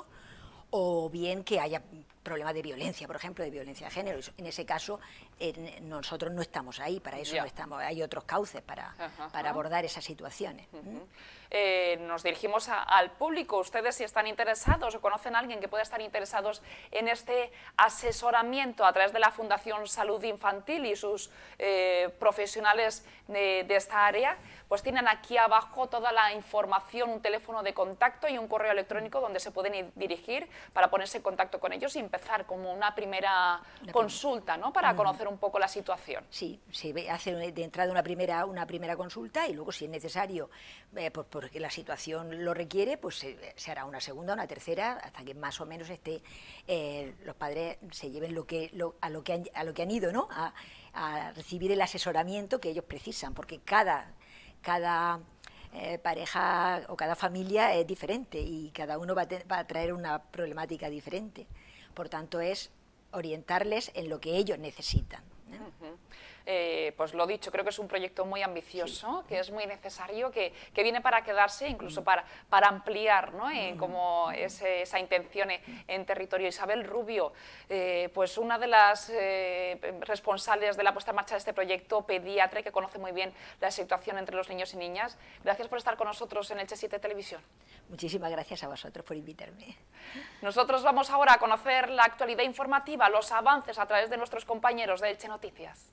[SPEAKER 7] o bien que haya problemas de violencia, por ejemplo, de violencia de género. En ese caso, eh, nosotros no estamos ahí, para eso
[SPEAKER 1] ya.
[SPEAKER 7] no estamos, hay otros cauces para,
[SPEAKER 1] ajá,
[SPEAKER 7] para abordar esas situaciones.
[SPEAKER 1] Uh-huh. ¿Mm? eh, nos dirigimos a, al público. Ustedes, si están interesados o conocen a alguien que pueda estar interesados en este asesoramiento a través de la Fundación Salud Infantil y sus eh, profesionales de, de esta área, pues tienen aquí abajo toda la información, un teléfono de contacto y un correo electrónico donde se pueden dirigir para ponerse en contacto con ellos y empezar como una primera una consulta, ¿no? Para uh-huh. conocer un poco la situación.
[SPEAKER 7] Sí, se hace de entrada una primera, una primera consulta y luego, si es necesario, eh, pues porque la situación lo requiere, pues se, se hará una segunda, una tercera, hasta que más o menos esté, eh, los padres se lleven lo que, lo, a, lo que han, a lo que han ido, ¿no? A, a recibir el asesoramiento que ellos precisan, porque cada... cada eh, pareja o cada familia es diferente y cada uno va a, te, va a traer una problemática diferente. Por tanto, es orientarles en lo que ellos necesitan, ¿eh?
[SPEAKER 1] Uh-huh. Eh, pues lo dicho, creo que es un proyecto muy ambicioso, sí. que es muy necesario, que, que viene para quedarse, incluso para, para ampliar, ¿no? eh, como ese, esa intención en territorio. Isabel Rubio, eh, pues una de las eh, responsables de la puesta en marcha de este proyecto, pediatra, que conoce muy bien la situación entre los niños y niñas. Gracias por estar con nosotros en Elche siete Televisión.
[SPEAKER 7] Muchísimas gracias a vosotros por invitarme.
[SPEAKER 1] Nosotros vamos ahora a conocer la actualidad informativa, los avances a través de nuestros compañeros de Elche Noticias.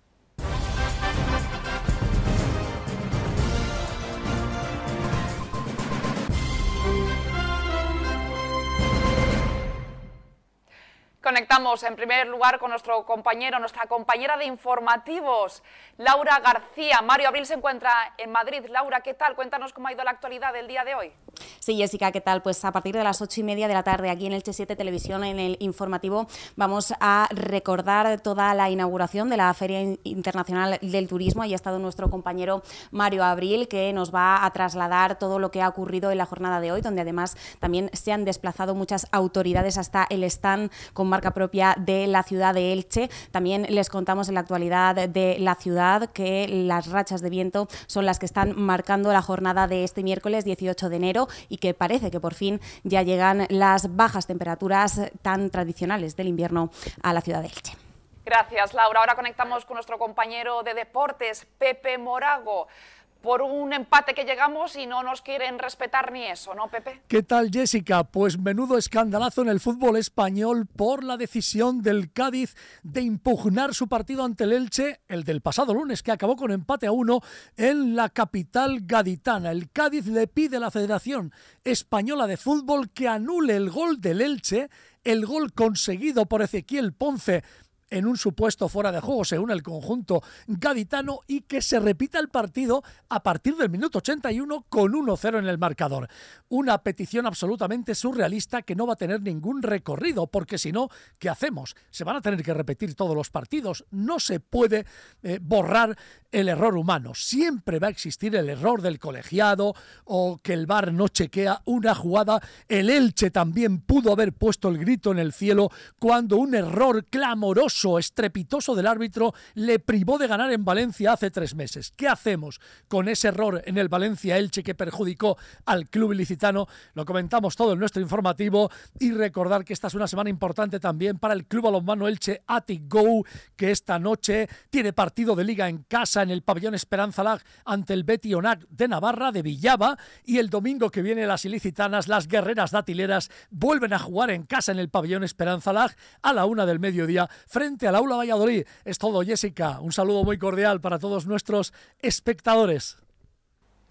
[SPEAKER 1] Conectamos en primer lugar con nuestro compañero, nuestra compañera de informativos, Laura García. Mario Abril se encuentra en Madrid. Laura, ¿qué tal? Cuéntanos cómo ha ido la actualidad del día de hoy.
[SPEAKER 8] Sí, Jessica, ¿qué tal? Pues a partir de las ocho y media de la tarde aquí en Elche siete Televisión, en el informativo, vamos a recordar toda la inauguración de la Feria Internacional del Turismo. Ahí ha estado nuestro compañero Mario Abril, que nos va a trasladar todo lo que ha ocurrido en la jornada de hoy, donde además también se han desplazado muchas autoridades hasta el stand con marca propia de la ciudad de Elche. También les contamos en la actualidad de la ciudad que las rachas de viento son las que están marcando la jornada de este miércoles dieciocho de enero y que parece que por fin ya llegan las bajas temperaturas tan tradicionales del invierno a la ciudad de Elche.
[SPEAKER 1] Gracias, Laura. Ahora conectamos con nuestro compañero de deportes, Pepe Morago. Por un empate que llegamos y no nos quieren respetar ni eso, ¿no, Pepe?
[SPEAKER 9] ¿Qué tal, Jessica? Pues menudo escandalazo en el fútbol español por la decisión del Cádiz de impugnar su partido ante el Elche, el del pasado lunes, que acabó con empate a uno en la capital gaditana. El Cádiz le pide a la Federación Española de Fútbol que anule el gol del Elche, el gol conseguido por Ezequiel Ponce en un supuesto fuera de juego según el conjunto gaditano, y que se repita el partido a partir del minuto ochenta y uno con uno cero en el marcador. Una petición absolutamente surrealista que no va a tener ningún recorrido, porque si no, ¿qué hacemos? Se van a tener que repetir todos los partidos. No se puede eh, borrar el error humano. Siempre va a existir el error del colegiado o que el V A R no chequea una jugada. El Elche también pudo haber puesto el grito en el cielo cuando un error clamoroso, estrepitoso del árbitro le privó de ganar en Valencia hace tres meses. ¿Qué hacemos con ese error en el Valencia-Elche que perjudicó al club ilicitano? Lo comentamos todo en nuestro informativo, y recordar que esta es una semana importante también para el Club Balonmano Elche Athletic Go, que esta noche tiene partido de liga en casa en el pabellón Esperanza Lag ante el Beti Onac de Navarra, de Villaba, y el domingo que viene las ilicitanas, las guerreras datileras, vuelven a jugar en casa en el pabellón Esperanza Lag a la una del mediodía frente al Aula Valladolid. Es todo, Jessica. Un saludo muy cordial para todos nuestros espectadores.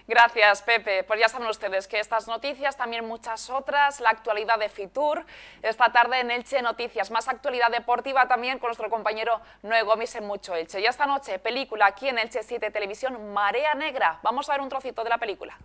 [SPEAKER 1] Gracias, Pepe. Pues ya saben ustedes que estas noticias, también muchas otras, la actualidad de Fitur, esta tarde en Elche Noticias, más actualidad deportiva también con nuestro compañero Noé Gomis en Mucho Elche. Y esta noche, película aquí en Elche siete Televisión, Marea Negra. Vamos a ver un trocito de la película.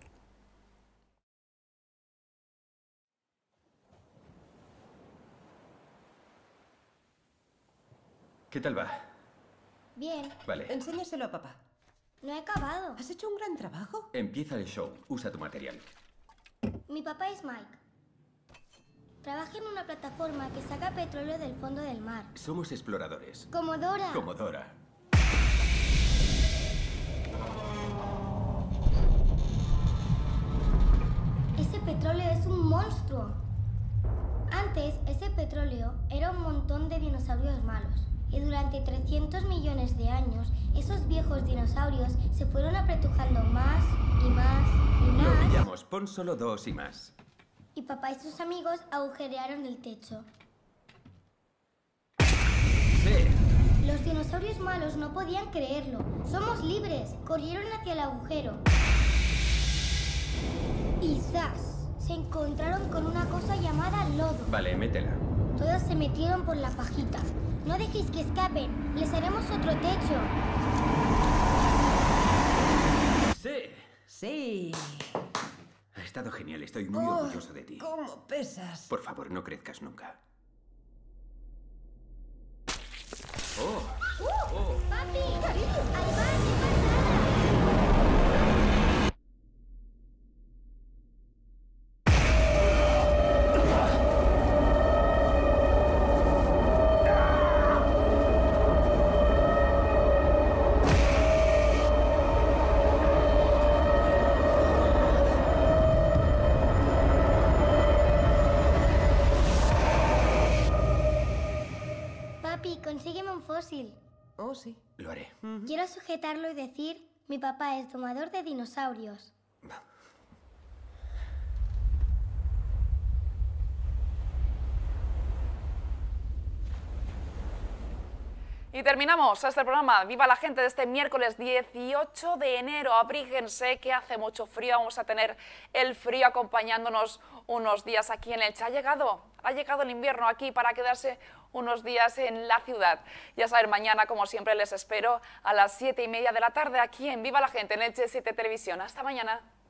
[SPEAKER 10] ¿Qué tal va?
[SPEAKER 11] Bien.
[SPEAKER 10] Vale.
[SPEAKER 11] Enséñaselo a papá. No he acabado.
[SPEAKER 10] ¿Has hecho un gran trabajo? Empieza el show. Usa tu material.
[SPEAKER 11] Mi papá es Mike. Trabaja en una plataforma que saca petróleo del fondo del mar.
[SPEAKER 10] Somos exploradores.
[SPEAKER 11] Como Dora.
[SPEAKER 10] Como Dora.
[SPEAKER 11] Ese petróleo es un monstruo. Antes, ese petróleo era un montón de dinosaurios malos. Y durante trescientos millones de años, esos viejos dinosaurios se fueron apretujando más y más y más.
[SPEAKER 10] Lo pillamos. Pon solo dos y más.
[SPEAKER 11] Y papá y sus amigos agujerearon el techo.
[SPEAKER 10] Sí.
[SPEAKER 11] Los dinosaurios malos no podían creerlo. ¡Somos libres! Corrieron hacia el agujero. Y ¡zas! Se encontraron con una cosa llamada lodo.
[SPEAKER 10] Vale, métela.
[SPEAKER 11] Todos se metieron por la pajita. No dejéis que escapen. Les haremos otro techo.
[SPEAKER 10] Sí.
[SPEAKER 12] Sí.
[SPEAKER 10] Ha estado genial. Estoy muy
[SPEAKER 12] Oh,
[SPEAKER 10] orgulloso de ti.
[SPEAKER 12] ¿Cómo pesas?
[SPEAKER 10] Por favor, no crezcas nunca. Oh.
[SPEAKER 11] ¡Uh!
[SPEAKER 10] Oh.
[SPEAKER 11] ¡Papi! ¡Ahí va! ¿Qué pasa? Papi, consígueme un fósil.
[SPEAKER 12] Oh, sí.
[SPEAKER 10] Lo haré.
[SPEAKER 11] Quiero sujetarlo y decir, mi papá es domador de dinosaurios.
[SPEAKER 1] Y terminamos este programa. Viva la gente de este miércoles dieciocho de enero. Abríguense que hace mucho frío. Vamos a tener el frío acompañándonos unos días aquí en Elche. Ha llegado, ha llegado el invierno aquí para quedarse unos días en la ciudad. Ya saben, mañana, como siempre, les espero a las siete y media de la tarde aquí en Viva la gente en Elche siete Televisión. Hasta mañana.